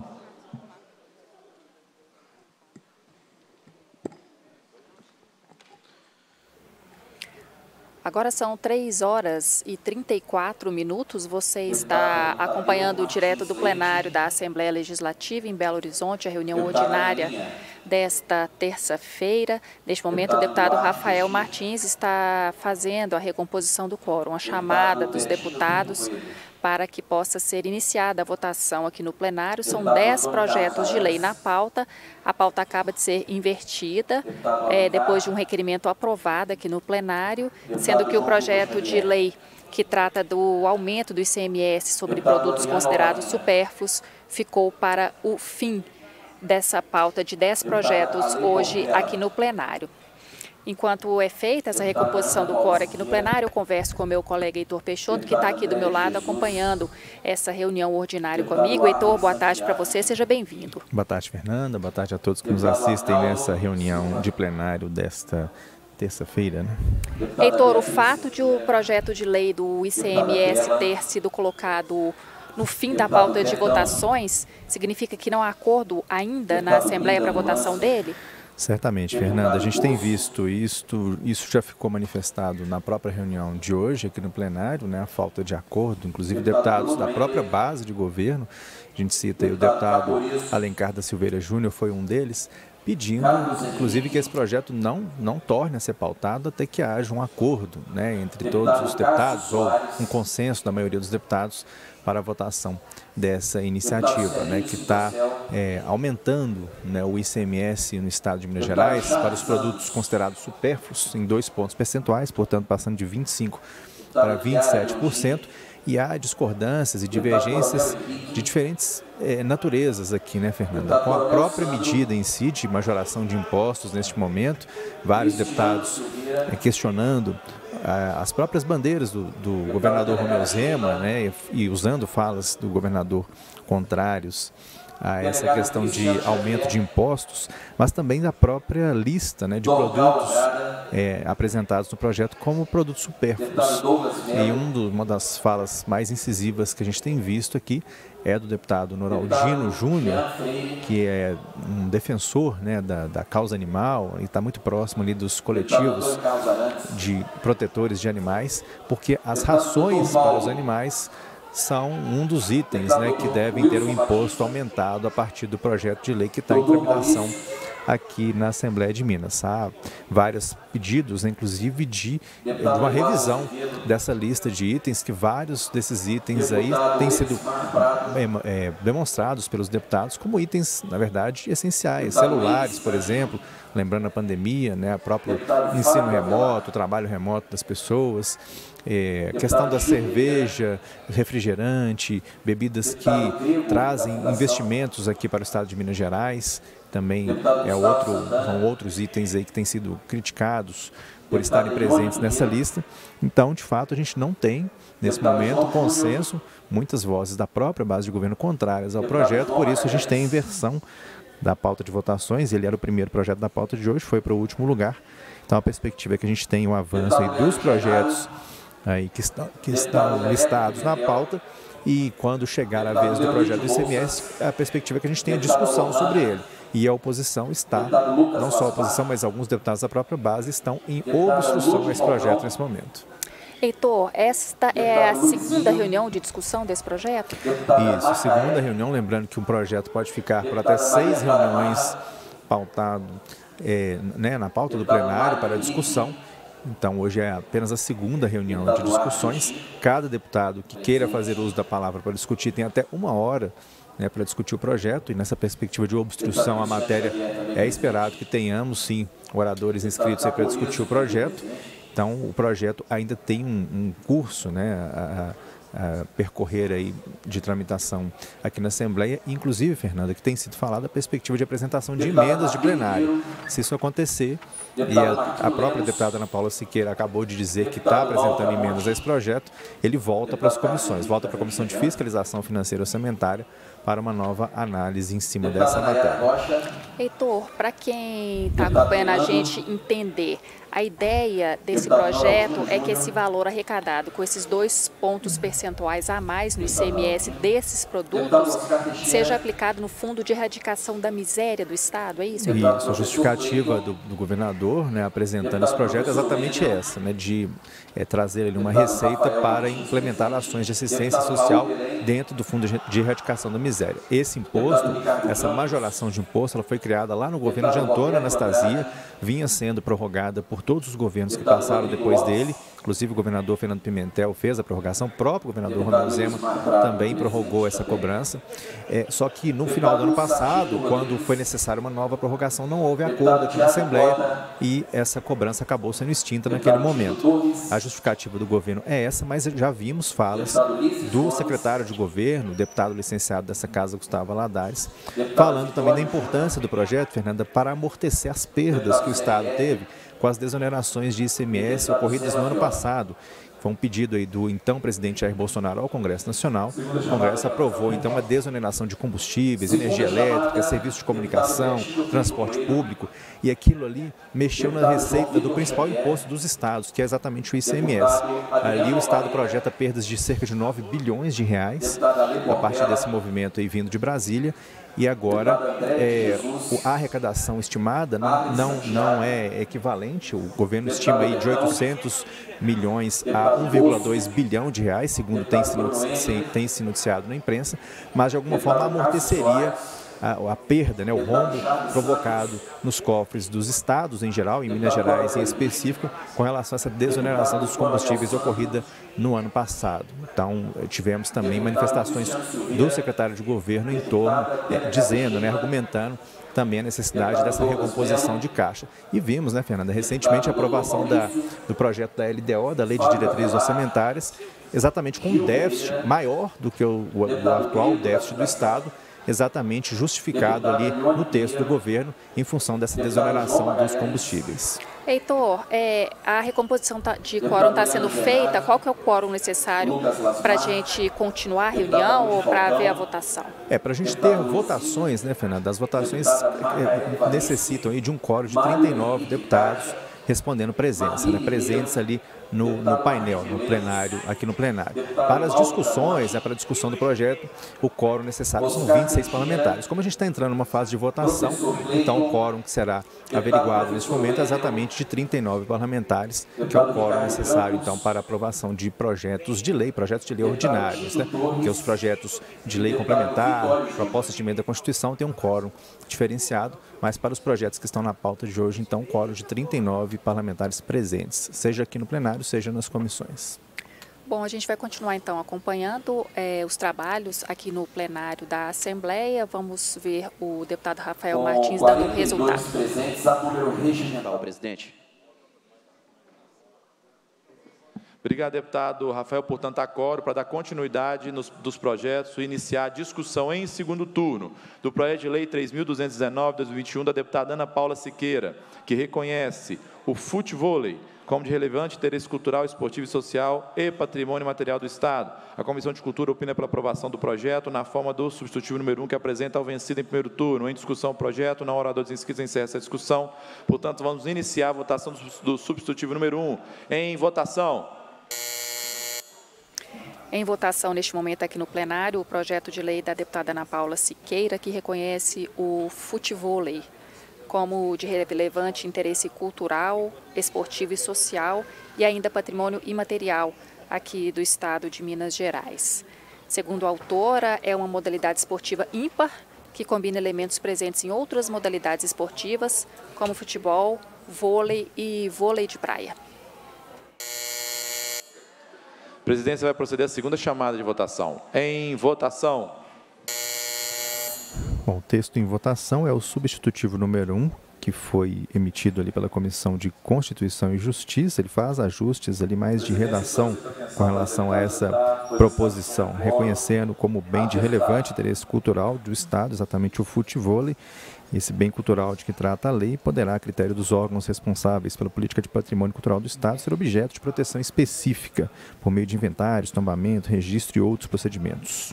Agora são três horas e trinta e quatro minutos. Você está acompanhando direto do plenário da Assembleia Legislativa em Belo Horizonte, a reunião ordinária desta terça-feira. Neste momento, o deputado Rafael Martins está fazendo a recomposição do quórum, a chamada dos deputados para que possa ser iniciada a votação aqui no plenário. São dez projetos de lei na pauta. A pauta acaba de ser invertida, é, depois de um requerimento aprovado aqui no plenário, sendo que o projeto de lei que trata do aumento do I C M S sobre produtos considerados supérfluos ficou para o fim dessa pauta de dez projetos hoje aqui no plenário. Enquanto é feita essa recomposição do quórum aqui no plenário, eu converso com o meu colega Heitor Peixoto, que está aqui do meu lado acompanhando essa reunião ordinária comigo. Heitor, boa tarde para você, seja bem-vindo. Boa tarde, Fernanda. Boa tarde a todos que nos assistem nessa reunião de plenário desta terça-feira, né? Heitor, o fato de o projeto de lei do I C M S ter sido colocado no fim da pauta de votações, significa que não há acordo ainda na Assembleia para a votação dele? Certamente, Fernanda. A gente tem visto isto, isso já ficou manifestado na própria reunião de hoje aqui no plenário, né, a falta de acordo, inclusive deputados da própria base de governo, a gente cita aí o deputado Alencar da Silveira Júnior, foi um deles, pedindo, inclusive, que esse projeto não, não torne a ser pautado até que haja um acordo, né, entre todos os deputados, ou um consenso da maioria dos deputados para a votação dessa iniciativa, né, que está é, aumentando, né, o I C M S no estado de Minas Gerais para os produtos considerados supérfluos em dois pontos percentuais, portanto, passando de vinte e cinco por cento para vinte e sete por cento. E há discordâncias e divergências de diferentes eh, naturezas aqui, né, Fernanda? Com a própria medida em si de majoração de impostos neste momento, vários deputados eh, questionando ah, as próprias bandeiras do, do governador Romeu Zema, né, e, e usando falas do governador contrários a essa questão de aumento de impostos, mas também da própria lista, né, de produtos é, apresentados no projeto como produtos supérfluos. E um do, uma das falas mais incisivas que a gente tem visto aqui é do deputado Noraldino Júnior, que é um defensor, né, da, da causa animal e está muito próximo ali dos coletivos de protetores de animais, porque as rações para os animais são um dos itens, né, que devem ter um imposto aumentado a partir do projeto de lei que está em tramitação aqui na Assembleia de Minas. Há vários pedidos, né, inclusive de, de uma revisão dessa lista de itens, que vários desses itens aí têm sido é, é, demonstrados pelos deputados como itens, na verdade, essenciais. Celulares, por exemplo, lembrando a pandemia, né, o próprio ensino remoto, o trabalho remoto das pessoas, é, questão da cerveja, refrigerante, bebidas que trazem investimentos aqui para o estado de Minas Gerais, também é outro, são outros itens aí que têm sido criticados por estarem presentes nessa lista. Então, de fato, a gente não tem, nesse momento, consenso, muitas vozes da própria base de governo contrárias ao projeto, por isso a gente tem a inversão da pauta de votações. Ele era o primeiro projeto da pauta de hoje, foi para o último lugar. Então, a perspectiva é que a gente tenha um avanço aí dos projetos aí que estão, que estão listados na pauta, e quando chegar a vez do projeto do I C M S, a perspectiva é que a gente tenha discussão sobre ele. E a oposição está, não só a oposição, mas alguns deputados da própria base estão em obstrução a esse projeto nesse momento. Heitor, esta é a segunda reunião de discussão desse projeto? Isso, segunda reunião, lembrando que um projeto pode ficar por até seis reuniões pautado, é, né, na pauta do plenário para discussão. Então, hoje é apenas a segunda reunião de discussões. Cada deputado que queira fazer uso da palavra para discutir tem até uma hora, né, para discutir o projeto, e nessa perspectiva de obstrução à matéria é esperado que tenhamos, sim, oradores inscritos aí para discutir o projeto. Então, o projeto ainda tem um, um curso, né, a, a percorrer aí de tramitação aqui na Assembleia, inclusive, Fernanda, que tem sido falada a perspectiva de apresentação de emendas de plenário. Se isso acontecer, e a, a própria deputada Ana Paula Siqueira acabou de dizer que está apresentando emendas a esse projeto, ele volta para as comissões, volta para a Comissão de Fiscalização Financeira e Orçamentária para uma nova análise em cima dessa matéria. Heitor, para quem está acompanhando a gente entender, a ideia desse projeto é que esse valor arrecadado com esses dois pontos percentuais a mais no I C M S desses produtos seja aplicado no Fundo de Erradicação da Miséria do Estado, é isso, Heitor? Isso, a justificativa do, do governador, né, apresentando esse projeto é exatamente essa, né, de é, trazer ali uma receita para implementar ações de assistência social dentro do Fundo de Erradicação da Miséria. Esse imposto, essa majoração de imposto, ela foi criada lá no governo de Antônio Anastasia, vinha sendo prorrogada por todos os governos que passaram depois dele, inclusive o governador Fernando Pimentel fez a prorrogação, o próprio governador Romeu Zema também prorrogou essa cobrança, é, só que no final do ano passado, quando foi necessária uma nova prorrogação, não houve acordo aqui na Assembleia e essa cobrança acabou sendo extinta naquele momento. A justificativa do governo é essa, mas já vimos falas do secretário de governo, deputado licenciado dessa casa, Gustavo Valadares, falando também da importância do projeto, Fernanda, para amortecer as perdas que o Estado teve com com as desonerações de I C M S ocorridas no ano passado. Foi um pedido aí do então presidente Jair Bolsonaro ao Congresso Nacional. O Congresso aprovou, então, uma desoneração de combustíveis, energia elétrica, serviços de comunicação, transporte público, e aquilo ali mexeu na receita do principal imposto dos estados, que é exatamente o I C M S. Ali o estado projeta perdas de cerca de nove bilhões de reais a partir desse movimento aí vindo de Brasília. E agora é, a arrecadação estimada não, não, não é equivalente. O governo estima aí de oitocentos milhões a um vírgula dois bilhão de reais, segundo tem se, tem se noticiado na imprensa, mas de alguma forma amorteceria a, a perda, né, o rombo provocado nos cofres dos estados em geral, em Minas Gerais em específico, com relação a essa desoneração dos combustíveis ocorrida no ano passado. Então, tivemos também manifestações do secretário de governo em torno, é, dizendo, né, argumentando também a necessidade dessa recomposição de caixa. E vimos, né, Fernanda, recentemente a aprovação da, do projeto da L D O, da Lei de Diretrizes Orçamentárias, exatamente com um déficit maior do que o, o, o atual déficit do Estado, exatamente justificado ali no texto do governo em função dessa desoneração dos combustíveis. Heitor, é, a recomposição de quórum está sendo feita, qual que é o quórum necessário para a gente continuar a reunião ou para haver a votação? É, para a gente ter votações, né, Fernanda, as votações é, necessitam aí de um quórum de trinta e nove deputados respondendo presença, né, presentes ali no, no painel, no plenário, aqui no plenário. Para as discussões, né, para a discussão do projeto, o quórum necessário são vinte e seis parlamentares. Como a gente está entrando numa fase de votação, então o quórum que será averiguado nesse momento é exatamente de trinta e nove parlamentares, que é o quórum necessário, então, para a aprovação de projetos de lei, projetos de lei ordinários, né? Porque os projetos de lei complementar, propostas de emenda à Constituição, têm um quórum diferenciado, mas para os projetos que estão na pauta de hoje, então, um quórum de trinta e nove parlamentares presentes, seja aqui no plenário, seja nas comissões. Bom, a gente vai continuar então acompanhando eh, os trabalhos aqui no plenário da Assembleia. Vamos ver o deputado Rafael Martins dando o resultado. Presentes, a número regimental, presidente. Obrigado, deputado Rafael, por tanto acoro para dar continuidade nos, dos projetos e iniciar a discussão em segundo turno do projeto de lei três mil duzentos e dezenove de dois mil e vinte e um da deputada Ana Paula Siqueira, que reconhece o futevôlei como de relevante interesse cultural, esportivo e social e patrimônio material do Estado. A Comissão de Cultura opina pela aprovação do projeto na forma do substitutivo número um, que apresenta ao vencido em primeiro turno. Em discussão o projeto, não oradores inscritos, encerra essa discussão. Portanto, vamos iniciar a votação do, do substitutivo número um. Em votação. Em votação, neste momento, aqui no plenário, o projeto de lei da deputada Ana Paula Siqueira, que reconhece o futevôlei como de relevante interesse cultural, esportivo e social e ainda patrimônio imaterial aqui do Estado de Minas Gerais. Segundo a autora, é uma modalidade esportiva ímpar que combina elementos presentes em outras modalidades esportivas, como futebol, vôlei e vôlei de praia. A presidência vai proceder à segunda chamada de votação. Em votação. Bom, o texto em votação é o substitutivo número um, que foi emitido ali pela Comissão de Constituição e Justiça. Ele faz ajustes ali mais de redação com relação a essa proposição, reconhecendo como bem de relevante interesse cultural do Estado, exatamente o futevôlei. Esse bem cultural de que trata a lei poderá, a critério dos órgãos responsáveis pela política de patrimônio cultural do Estado, ser objeto de proteção específica, por meio de inventários, tombamento, registro e outros procedimentos.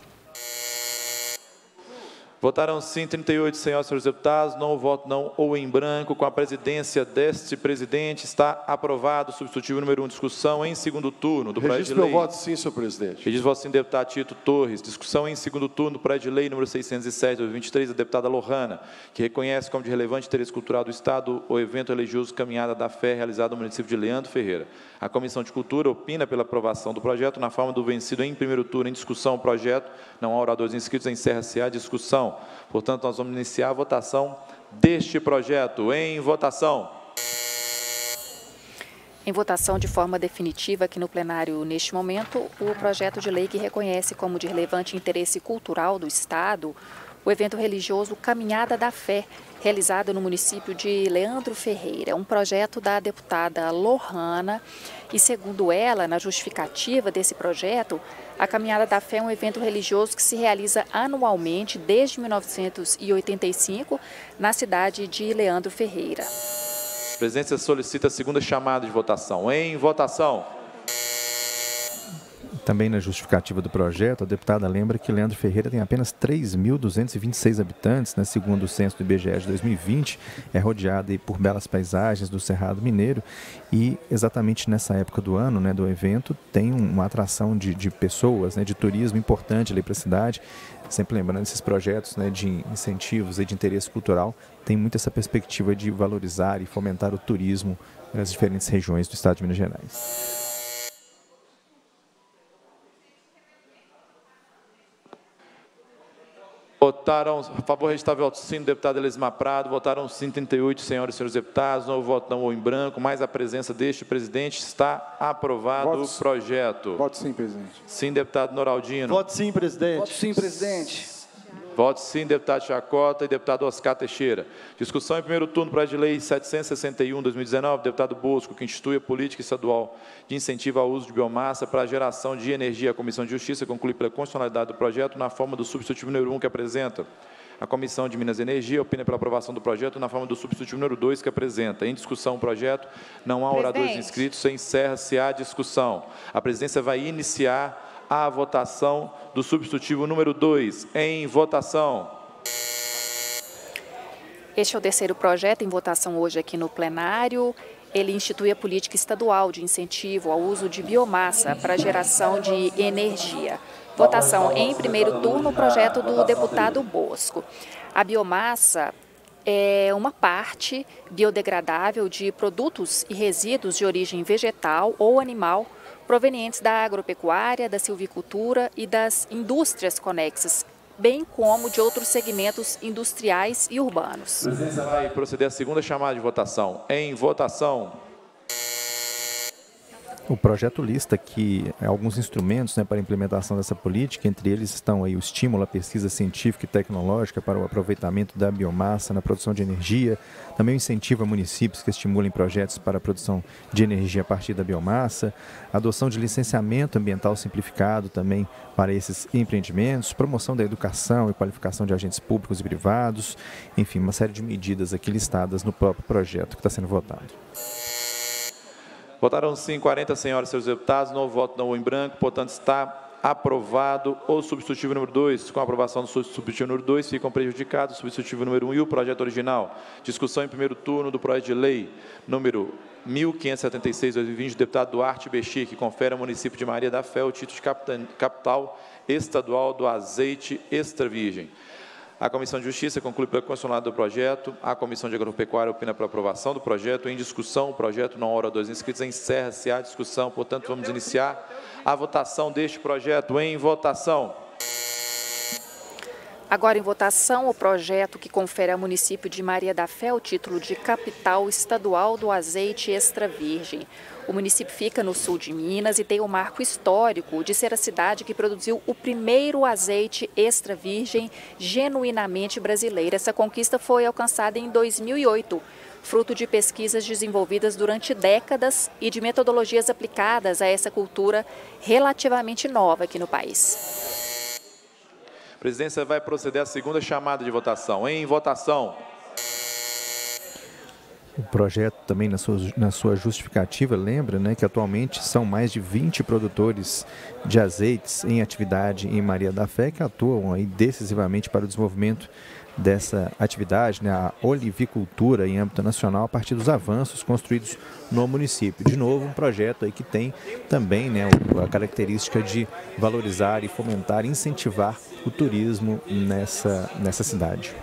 Votaram sim trinta e oito, senhoras e senhores deputados, não voto não ou em branco. Com a presidência deste presidente, está aprovado o substitutivo número um, discussão em segundo turno do projeto de lei. Registro meu voto sim, senhor presidente. Registro voto sim, deputado Tito Torres. Discussão em segundo turno do projeto de lei número seiscentos e sete de dois mil e vinte e três, da deputada Lohana, que reconhece como de relevante interesse cultural do Estado o evento religioso Caminhada da Fé, realizado no município de Leandro Ferreira. A Comissão de Cultura opina pela aprovação do projeto na forma do vencido em primeiro turno. Em discussão, o projeto, não há oradores inscritos, encerra-se a discussão. Portanto, nós vamos iniciar a votação deste projeto. Em votação. Em votação de forma definitiva aqui no plenário, neste momento, o projeto de lei que reconhece como de relevante interesse cultural do Estado o evento religioso Caminhada da Fé, realizado no município de Leandro Ferreira. Um projeto da deputada Lohana e, segundo ela, na justificativa desse projeto, a Caminhada da Fé é um evento religioso que se realiza anualmente desde mil novecentos e oitenta e cinco na cidade de Leandro Ferreira. A presidência solicita a segunda chamada de votação. Em votação. Também na justificativa do projeto, a deputada lembra que Leandro Ferreira tem apenas três mil duzentos e vinte e seis habitantes, né, segundo o censo do I B G E de dois mil e vinte, é rodeado aí por belas paisagens do Cerrado Mineiro e exatamente nessa época do ano, né, do evento, tem uma atração de, de pessoas, né, de turismo importante ali para a cidade. Sempre lembrando, esses projetos, né, de incentivos e de interesse cultural tem muito essa perspectiva de valorizar e fomentar o turismo nas diferentes regiões do estado de Minas Gerais. Votaram, a favor, registrar voto sim do deputado Elismar Prado. Votaram sim, trinta e oito, senhoras e senhores deputados. Novo voto não ou em branco, mais a presença deste presidente. Está aprovado Voto, o projeto. Voto sim, presidente. Sim, deputado Noraldino. Voto sim, presidente. Voto sim, presidente. Voto sim, deputado Chacota e deputado Oscar Teixeira. Discussão em primeiro turno, projeto de lei setecentos e sessenta e um, dois mil e dezenove, deputado Bosco, que institui a política estadual de incentivo ao uso de biomassa para a geração de energia. A Comissão de Justiça conclui pela constitucionalidade do projeto na forma do substitutivo número um que apresenta. A Comissão de Minas e Energia opina pela aprovação do projeto na forma do substitutivo número dois que apresenta. Em discussão o projeto, não há oradores Presidente. inscritos, encerra-se a discussão. A presidência vai iniciar a votação do substitutivo número dois. Em votação. Este é o terceiro projeto em votação hoje aqui no plenário. Ele institui a política estadual de incentivo ao uso de biomassa para geração de energia. Votação em primeiro turno, o projeto do deputado Bosco. A biomassa é uma parte biodegradável de produtos e resíduos de origem vegetal ou animal provenientes da agropecuária, da silvicultura e das indústrias conexas, bem como de outros segmentos industriais e urbanos. A presidência vai proceder à segunda chamada de votação. Em votação. O projeto lista aqui alguns instrumentos, né, para a implementação dessa política, entre eles estão aí o estímulo à pesquisa científica e tecnológica para o aproveitamento da biomassa na produção de energia, também o incentivo a municípios que estimulem projetos para a produção de energia a partir da biomassa, a adoção de licenciamento ambiental simplificado também para esses empreendimentos, promoção da educação e qualificação de agentes públicos e privados, enfim, uma série de medidas aqui listadas no próprio projeto que está sendo votado. Votaram sim quarenta senhoras e senhores deputados, novo voto não ou em branco, portanto está aprovado o substitutivo número dois. Com a aprovação do substitutivo número dois, ficam prejudicados o substitutivo número um e o projeto original. Discussão em primeiro turno do projeto de lei número mil quinhentos e setenta e seis, dois mil e vinte, do deputado Duarte Bexi, que confere ao município de Maria da Fé o título de capital estadual do azeite extra virgem. A Comissão de Justiça conclui pela constitucionalidade do projeto. A Comissão de Agropecuária opina pela aprovação do projeto. Em discussão, o projeto não há oradores inscritos. Encerra-se a discussão. Portanto, vamos iniciar a votação deste projeto. Em votação. Agora em votação, o projeto que confere ao município de Maria da Fé o título de capital estadual do azeite extra virgem. O município fica no sul de Minas e tem o marco histórico de ser a cidade que produziu o primeiro azeite extra virgem genuinamente brasileiro. Essa conquista foi alcançada em dois mil e oito, fruto de pesquisas desenvolvidas durante décadas e de metodologias aplicadas a essa cultura relativamente nova aqui no país. A presidência vai proceder à segunda chamada de votação. Em votação. O projeto também, na sua, na sua justificativa, lembra, né, que atualmente são mais de vinte produtores de azeites em atividade em Maria da Fé que atuam aí decisivamente para o desenvolvimento dessa atividade, né, a olivicultura em âmbito nacional, a partir dos avanços construídos no município. De novo, um projeto aí que tem também, né, a característica de valorizar e fomentar, incentivar o turismo nessa, nessa cidade.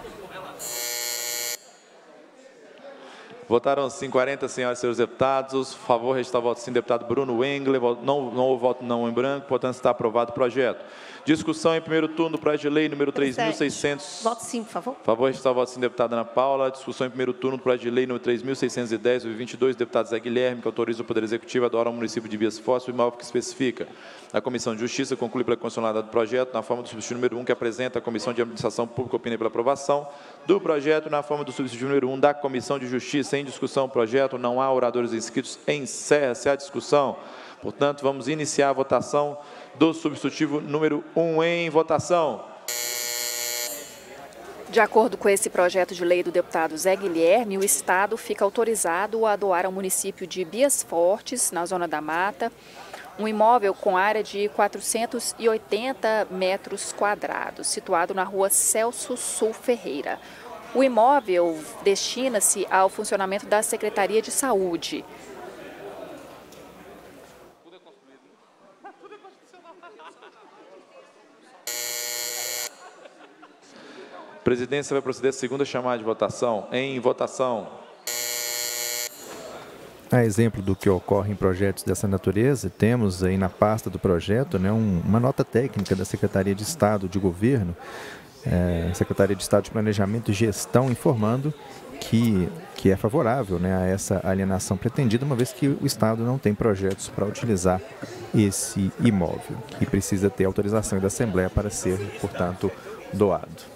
Votaram sim quarenta senhoras e senhores deputados. Favor, registrar voto sim, deputado Bruno Engler. Não, não houve voto não em branco, portanto está aprovado o projeto. Discussão em primeiro turno do projeto de lei número três mil e seiscentos. Voto sim, por favor. Favor, registrar voto sim, deputada Ana Paula. Discussão em primeiro turno do projeto de lei número três mil seiscentos e dez, dois mil e vinte e dois, deputado Zé Guilherme, que autoriza o Poder Executivo a doar ao município de Vias Fósforo o imóvel que especifica. A Comissão de Justiça conclui pela constitucionalidade do projeto na forma do substitutivo número um que apresenta a Comissão de Administração Pública opina pela aprovação do projeto na forma do substitutivo número um da Comissão de Justiça. Em discussão o projeto, não há oradores inscritos, encerra-se a discussão. Portanto, vamos iniciar a votação do substitutivo número um em votação. De acordo com esse projeto de lei do deputado Zé Guilherme, o Estado fica autorizado a doar ao município de Bias Fortes, na Zona da Mata, um imóvel com área de quatrocentos e oitenta metros quadrados, situado na rua Celso Sul Ferreira. O imóvel destina-se ao funcionamento da Secretaria de Saúde. A presidência vai proceder à segunda chamada de votação. Em votação. A exemplo do que ocorre em projetos dessa natureza, temos aí na pasta do projeto, né, um, uma nota técnica da Secretaria de Estado de Governo, é, Secretaria de Estado de Planejamento e Gestão, informando que, que é favorável, né, a essa alienação pretendida, uma vez que o Estado não tem projetos para utilizar esse imóvel e precisa ter autorização da Assembleia para ser, portanto, doado.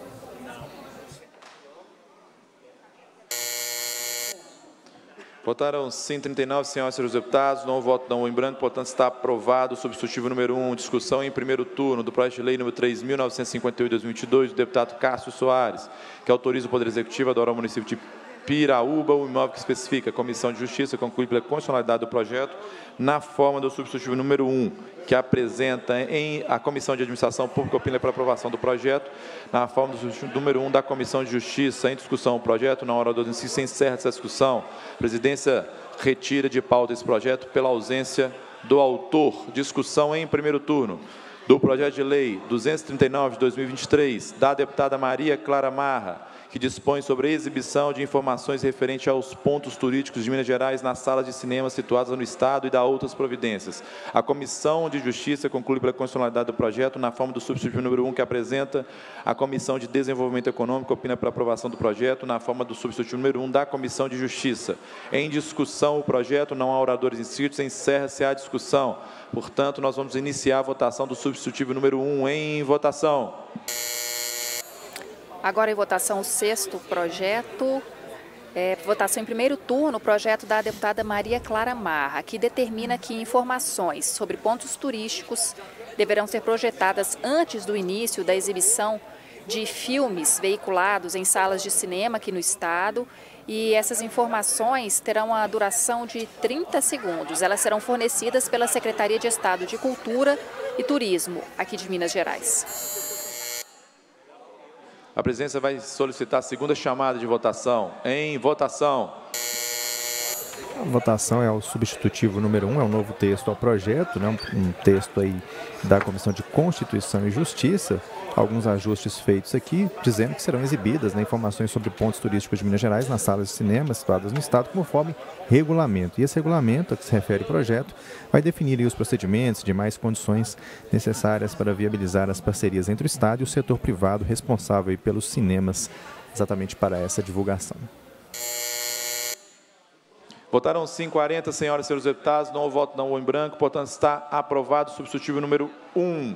Votaram sim trinta e nove, senhoras e senhores deputados, não voto não em branco, portanto está aprovado o substitutivo número um, discussão em primeiro turno do projeto de lei número três mil novecentos e cinquenta e oito de dois mil e vinte e dois, do deputado Cássio Soares, que autoriza o Poder Executivo a doar ao município de Piraúba o imóvel que especifica. A Comissão de Justiça conclui pela constitucionalidade do projeto na forma do substitutivo número um, que apresenta em a Comissão de Administração Pública opina pela aprovação do projeto, na forma do substitutivo número um da Comissão de Justiça. Em discussão o projeto, na hora do início se encerra essa discussão. A presidência retira de pauta esse projeto pela ausência do autor. Discussão em primeiro turno do projeto de lei duzentos e trinta e nove de dois mil e vinte e três, da deputada Maria Clara Marra, que dispõe sobre a exibição de informações referentes aos pontos turísticos de Minas Gerais nas salas de cinema situadas no Estado e da outras providências. A Comissão de Justiça conclui pela constitucionalidade do projeto na forma do substitutivo número um, que apresenta. A Comissão de Desenvolvimento Econômico opina pela aprovação do projeto na forma do substitutivo número um da Comissão de Justiça. Em discussão o projeto, não há oradores inscritos, encerra-se a discussão. Portanto, nós vamos iniciar a votação do substitutivo número um. Em votação. Agora em votação o sexto projeto, é, votação em primeiro turno, o projeto da deputada Maria Clara Marra, que determina que informações sobre pontos turísticos deverão ser projetadas antes do início da exibição de filmes veiculados em salas de cinema aqui no Estado, e essas informações terão a duração de trinta segundos. Elas serão fornecidas pela Secretaria de Estado de Cultura e Turismo, aqui de Minas Gerais. A presidência vai solicitar a segunda chamada de votação. Em votação. A votação é o substitutivo número um, é um novo texto ao projeto, né? um, um texto aí da Comissão de Constituição e Justiça, alguns ajustes feitos aqui, dizendo que serão exibidas, né, informações sobre pontos turísticos de Minas Gerais nas salas de cinema situadas no Estado, conforme regulamento. E esse regulamento, a que se refere o projeto, vai definir aí os procedimentos e demais condições necessárias para viabilizar as parcerias entre o Estado e o setor privado responsável aí pelos cinemas, exatamente para essa divulgação. Votaram sim quarenta, senhoras e senhores deputados, não houve voto não em branco, portanto está aprovado o substitutivo número um.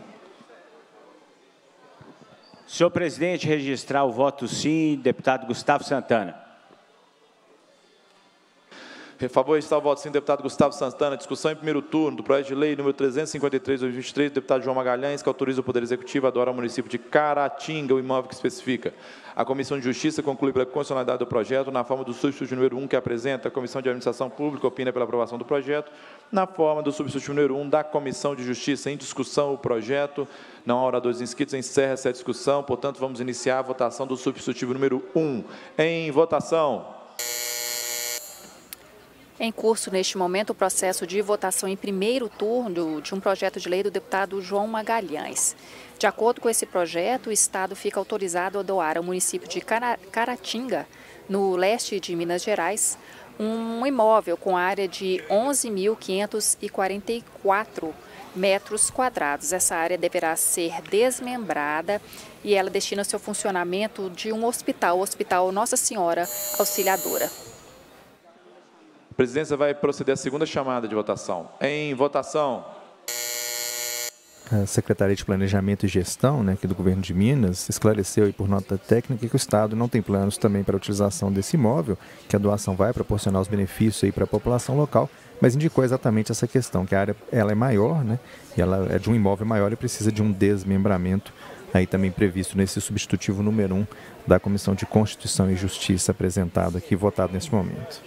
Senhor presidente, registrar o voto sim, deputado Gustavo Santana. Por favor, está o voto sim, deputado Gustavo Santana. Discussão em primeiro turno do projeto de lei número trezentos e cinquenta e três de dois mil e vinte e três, do deputado João Magalhães, que autoriza o Poder Executivo a doar ao município de Caratinga o imóvel que especifica. A Comissão de Justiça conclui pela constitucionalidade do projeto na forma do substitutivo número um, que apresenta. A Comissão de Administração Pública opina pela aprovação do projeto na forma do substitutivo número um da Comissão de Justiça. Em discussão o projeto, não há oradores inscritos, encerra-se a discussão, portanto vamos iniciar a votação do substitutivo número um. Em votação. Em curso, neste momento, o processo de votação em primeiro turno de um projeto de lei do deputado João Magalhães. De acordo com esse projeto, o Estado fica autorizado a doar ao município de Caratinga, no leste de Minas Gerais, um imóvel com área de onze mil quinhentos e quarenta e quatro metros quadrados. Essa área deverá ser desmembrada e ela destina-se ao funcionamento de um hospital, o Hospital Nossa Senhora Auxiliadora. A presidência vai proceder à segunda chamada de votação. Em votação. A Secretaria de Planejamento e Gestão, né, aqui do Governo de Minas, esclareceu aí por nota técnica que o Estado não tem planos também para a utilização desse imóvel, que a doação vai proporcionar os benefícios aí para a população local, mas indicou exatamente essa questão, que a área ela é maior, né, e ela é de um imóvel maior e precisa de um desmembramento aí também previsto nesse substitutivo número um da Comissão de Constituição e Justiça apresentado aqui, votado neste momento.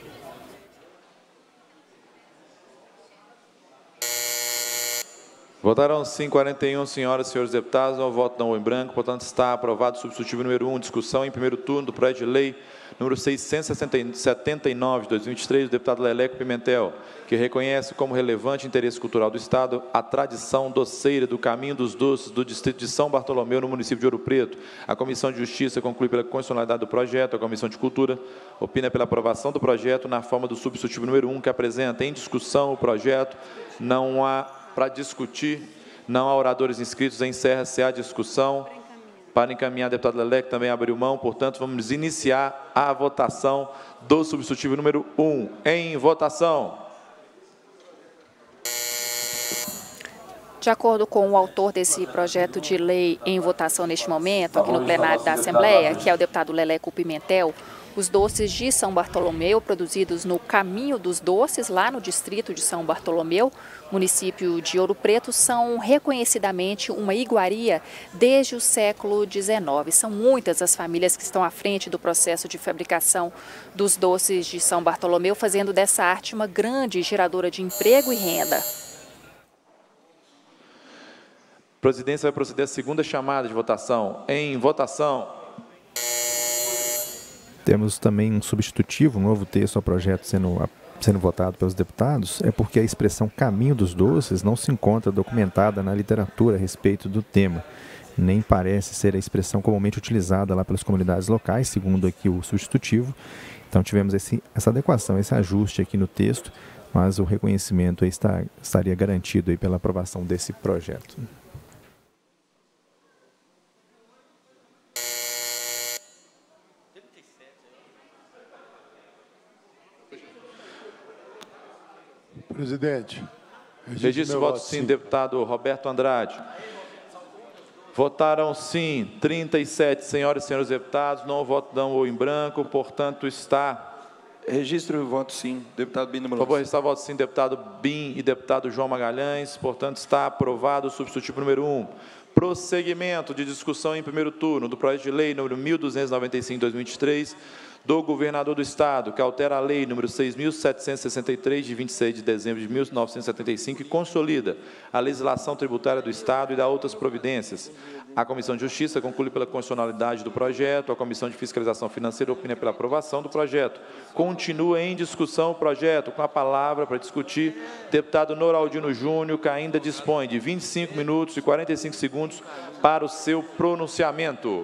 Votaram sim quarenta e um senhoras e senhores deputados, não voto não em branco, portanto está aprovado o substitutivo número um, discussão em primeiro turno do projeto de lei número seiscentos e setenta e nove de dois mil e vinte e três, do deputado Leleco Pimentel, que reconhece como relevante interesse cultural do Estado a tradição doceira do Caminho dos Doces do distrito de São Bartolomeu, no município de Ouro Preto. A Comissão de Justiça conclui pela constitucionalidade do projeto, a Comissão de Cultura opina pela aprovação do projeto na forma do substitutivo número um, que apresenta em discussão o projeto. Não há para discutir, não há oradores inscritos, encerra-se a discussão. Para encaminhar, o deputado Leleco também abriu mão, portanto, vamos iniciar a votação do substitutivo número um. Em votação. De acordo com o autor desse projeto de lei em votação neste momento, aqui no plenário da Assembleia, que é o deputado Leleco Pimentel, os doces de São Bartolomeu, produzidos no Caminho dos Doces, lá no distrito de São Bartolomeu, município de Ouro Preto, são reconhecidamente uma iguaria desde o século dezenove. São muitas as famílias que estão à frente do processo de fabricação dos doces de São Bartolomeu, fazendo dessa arte uma grande geradora de emprego e renda. A presidência vai proceder à segunda chamada de votação. Em votação. Temos também um substitutivo, um novo texto ao projeto sendo, sendo votado pelos deputados, é porque a expressão caminho dos doces não se encontra documentada na literatura a respeito do tema, nem parece ser a expressão comumente utilizada lá pelas comunidades locais, segundo aqui o substitutivo. Então tivemos esse, essa adequação, esse ajuste aqui no texto, mas o reconhecimento aí está, estaria garantido aí pela aprovação desse projeto. Presidente. Registro o voto sim, deputado Roberto Andrade. Votaram sim trinta e sete senhoras e senhores deputados, não voto não ou em branco, portanto está... Registro o voto sim, deputado Bim. Por favor, registrar o voto sim, deputado Bim e deputado João Magalhães, portanto está aprovado o substitutivo número um. Prosseguimento de discussão em primeiro turno do projeto de lei número mil duzentos e noventa e cinco de dois mil e vinte e três, do governador do Estado, que altera a lei número seis mil setecentos e sessenta e três, de vinte e seis de dezembro de mil novecentos e setenta e cinco, e consolida a legislação tributária do Estado e dá outras providências. A Comissão de Justiça conclui pela constitucionalidade do projeto, a Comissão de Fiscalização Financeira opina pela aprovação do projeto. Continua em discussão o projeto, com a palavra para discutir, deputado Noraldino Júnior, que ainda dispõe de vinte e cinco minutos e quarenta e cinco segundos para o seu pronunciamento.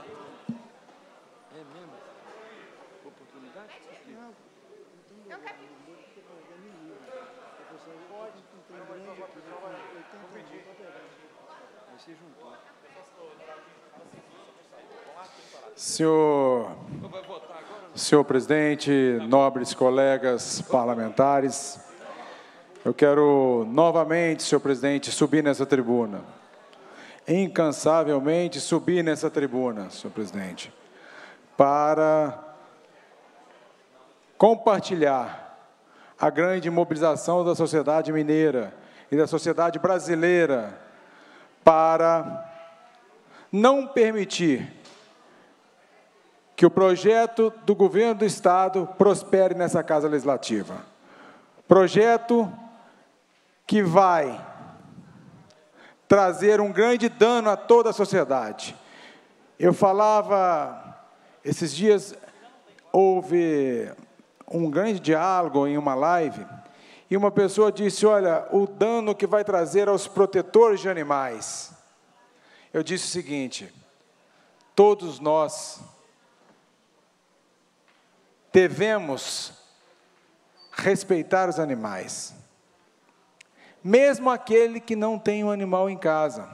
Senhor, senhor presidente, nobres colegas parlamentares, eu quero novamente, senhor presidente, subir nessa tribuna, incansavelmente subir nessa tribuna, senhor presidente, para compartilhar a grande mobilização da sociedade mineira e da sociedade brasileira para não permitir que o projeto do governo do Estado prospere nessa Casa Legislativa. Projeto que vai trazer um grande dano a toda a sociedade. Eu falava, esses dias houve um grande diálogo em uma live, e uma pessoa disse, olha, o dano que vai trazer aos protetores de animais. Eu disse o seguinte, todos nós devemos respeitar os animais, mesmo aquele que não tem um animal em casa.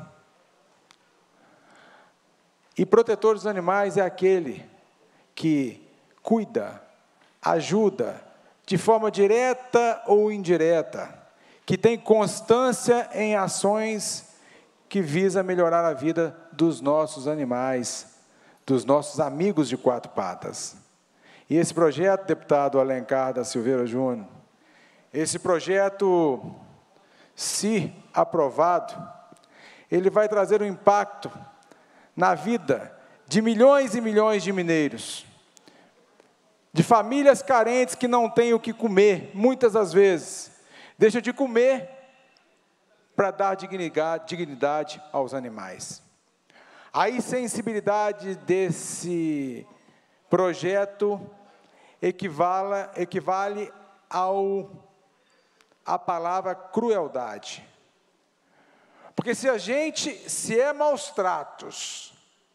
E protetor dos animais é aquele que cuida, ajuda, de forma direta ou indireta, que tem constância em ações que visam melhorar a vida dos nossos animais, dos nossos amigos de quatro patas. E esse projeto, deputado Alencar da Silveira Júnior, esse projeto, se aprovado, ele vai trazer um impacto na vida de milhões e milhões de mineiros, de famílias carentes que não têm o que comer, muitas das vezes, deixam de comer para dar dignidade, dignidade aos animais. A insensibilidade desse projeto equivale, equivale ao, à palavra crueldade. Porque se a gente, se é maus tratos,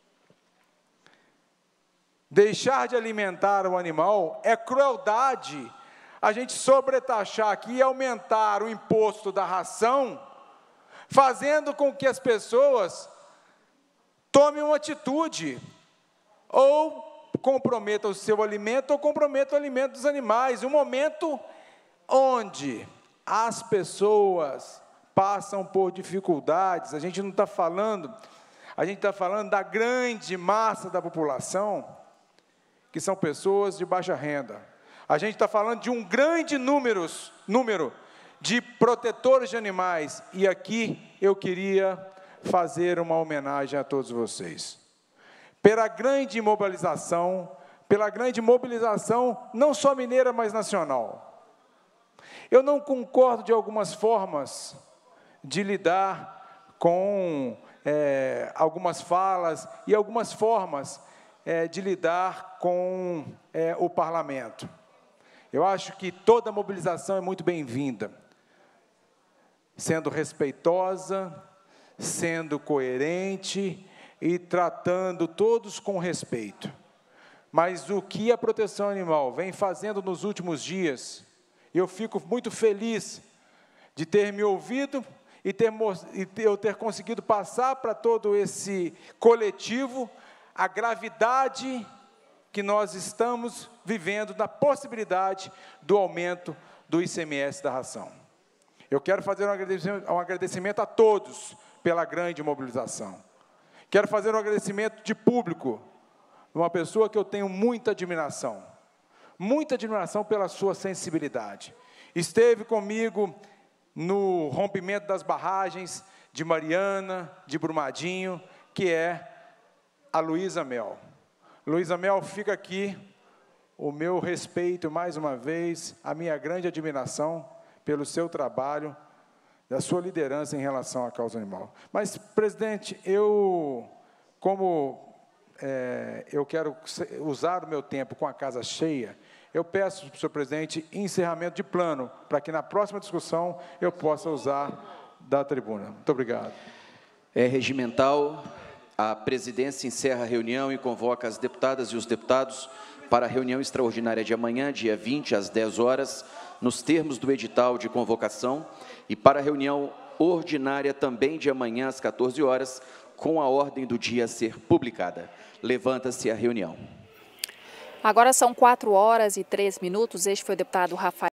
deixar de alimentar o animal, é crueldade a gente sobretaxar aqui e aumentar o imposto da ração, fazendo com que as pessoas tomem uma atitude, ou comprometam o seu alimento, ou comprometam o alimento dos animais. Um momento onde as pessoas passam por dificuldades, a gente não está falando, a gente está falando da grande massa da população, que são pessoas de baixa renda. A gente está falando de um grande número, número de protetores de animais, e aqui eu queria fazer uma homenagem a todos vocês. Pela grande mobilização, pela grande mobilização, não só mineira, mas nacional. Eu não concordo de algumas formas de lidar com é, algumas falas e algumas formas é, de lidar com é, o parlamento. Eu acho que toda mobilização é muito bem-vinda, sendo respeitosa, sendo coerente e tratando todos com respeito. Mas o que a proteção animal vem fazendo nos últimos dias, eu fico muito feliz de ter me ouvido e, ter, e ter, eu ter conseguido passar para todo esse coletivo a gravidade que nós estamos vivendo na possibilidade do aumento do I C M S da ração. Eu quero fazer um agradecimento, um agradecimento a todos pela grande mobilização. Quero fazer um agradecimento de público, uma pessoa que eu tenho muita admiração, muita admiração pela sua sensibilidade. Esteve comigo no rompimento das barragens de Mariana, de Brumadinho, que é a Luísa Mel. Luísa Mel, fica aqui o meu respeito, mais uma vez, a minha grande admiração pelo seu trabalho, da sua liderança em relação à causa animal. Mas, presidente, eu, como é, eu quero usar o meu tempo com a casa cheia, eu peço para o senhor presidente encerramento de plano, para que na próxima discussão eu possa usar da tribuna. Muito obrigado. É regimental. A presidência encerra a reunião e convoca as deputadas e os deputados para a reunião extraordinária de amanhã, dia vinte, às dez horas, nos termos do edital de convocação, e para a reunião ordinária também de amanhã, às quatorze horas, com a ordem do dia a ser publicada. Levanta-se a reunião. Agora são quatro horas e três minutos. Este foi o deputado Rafael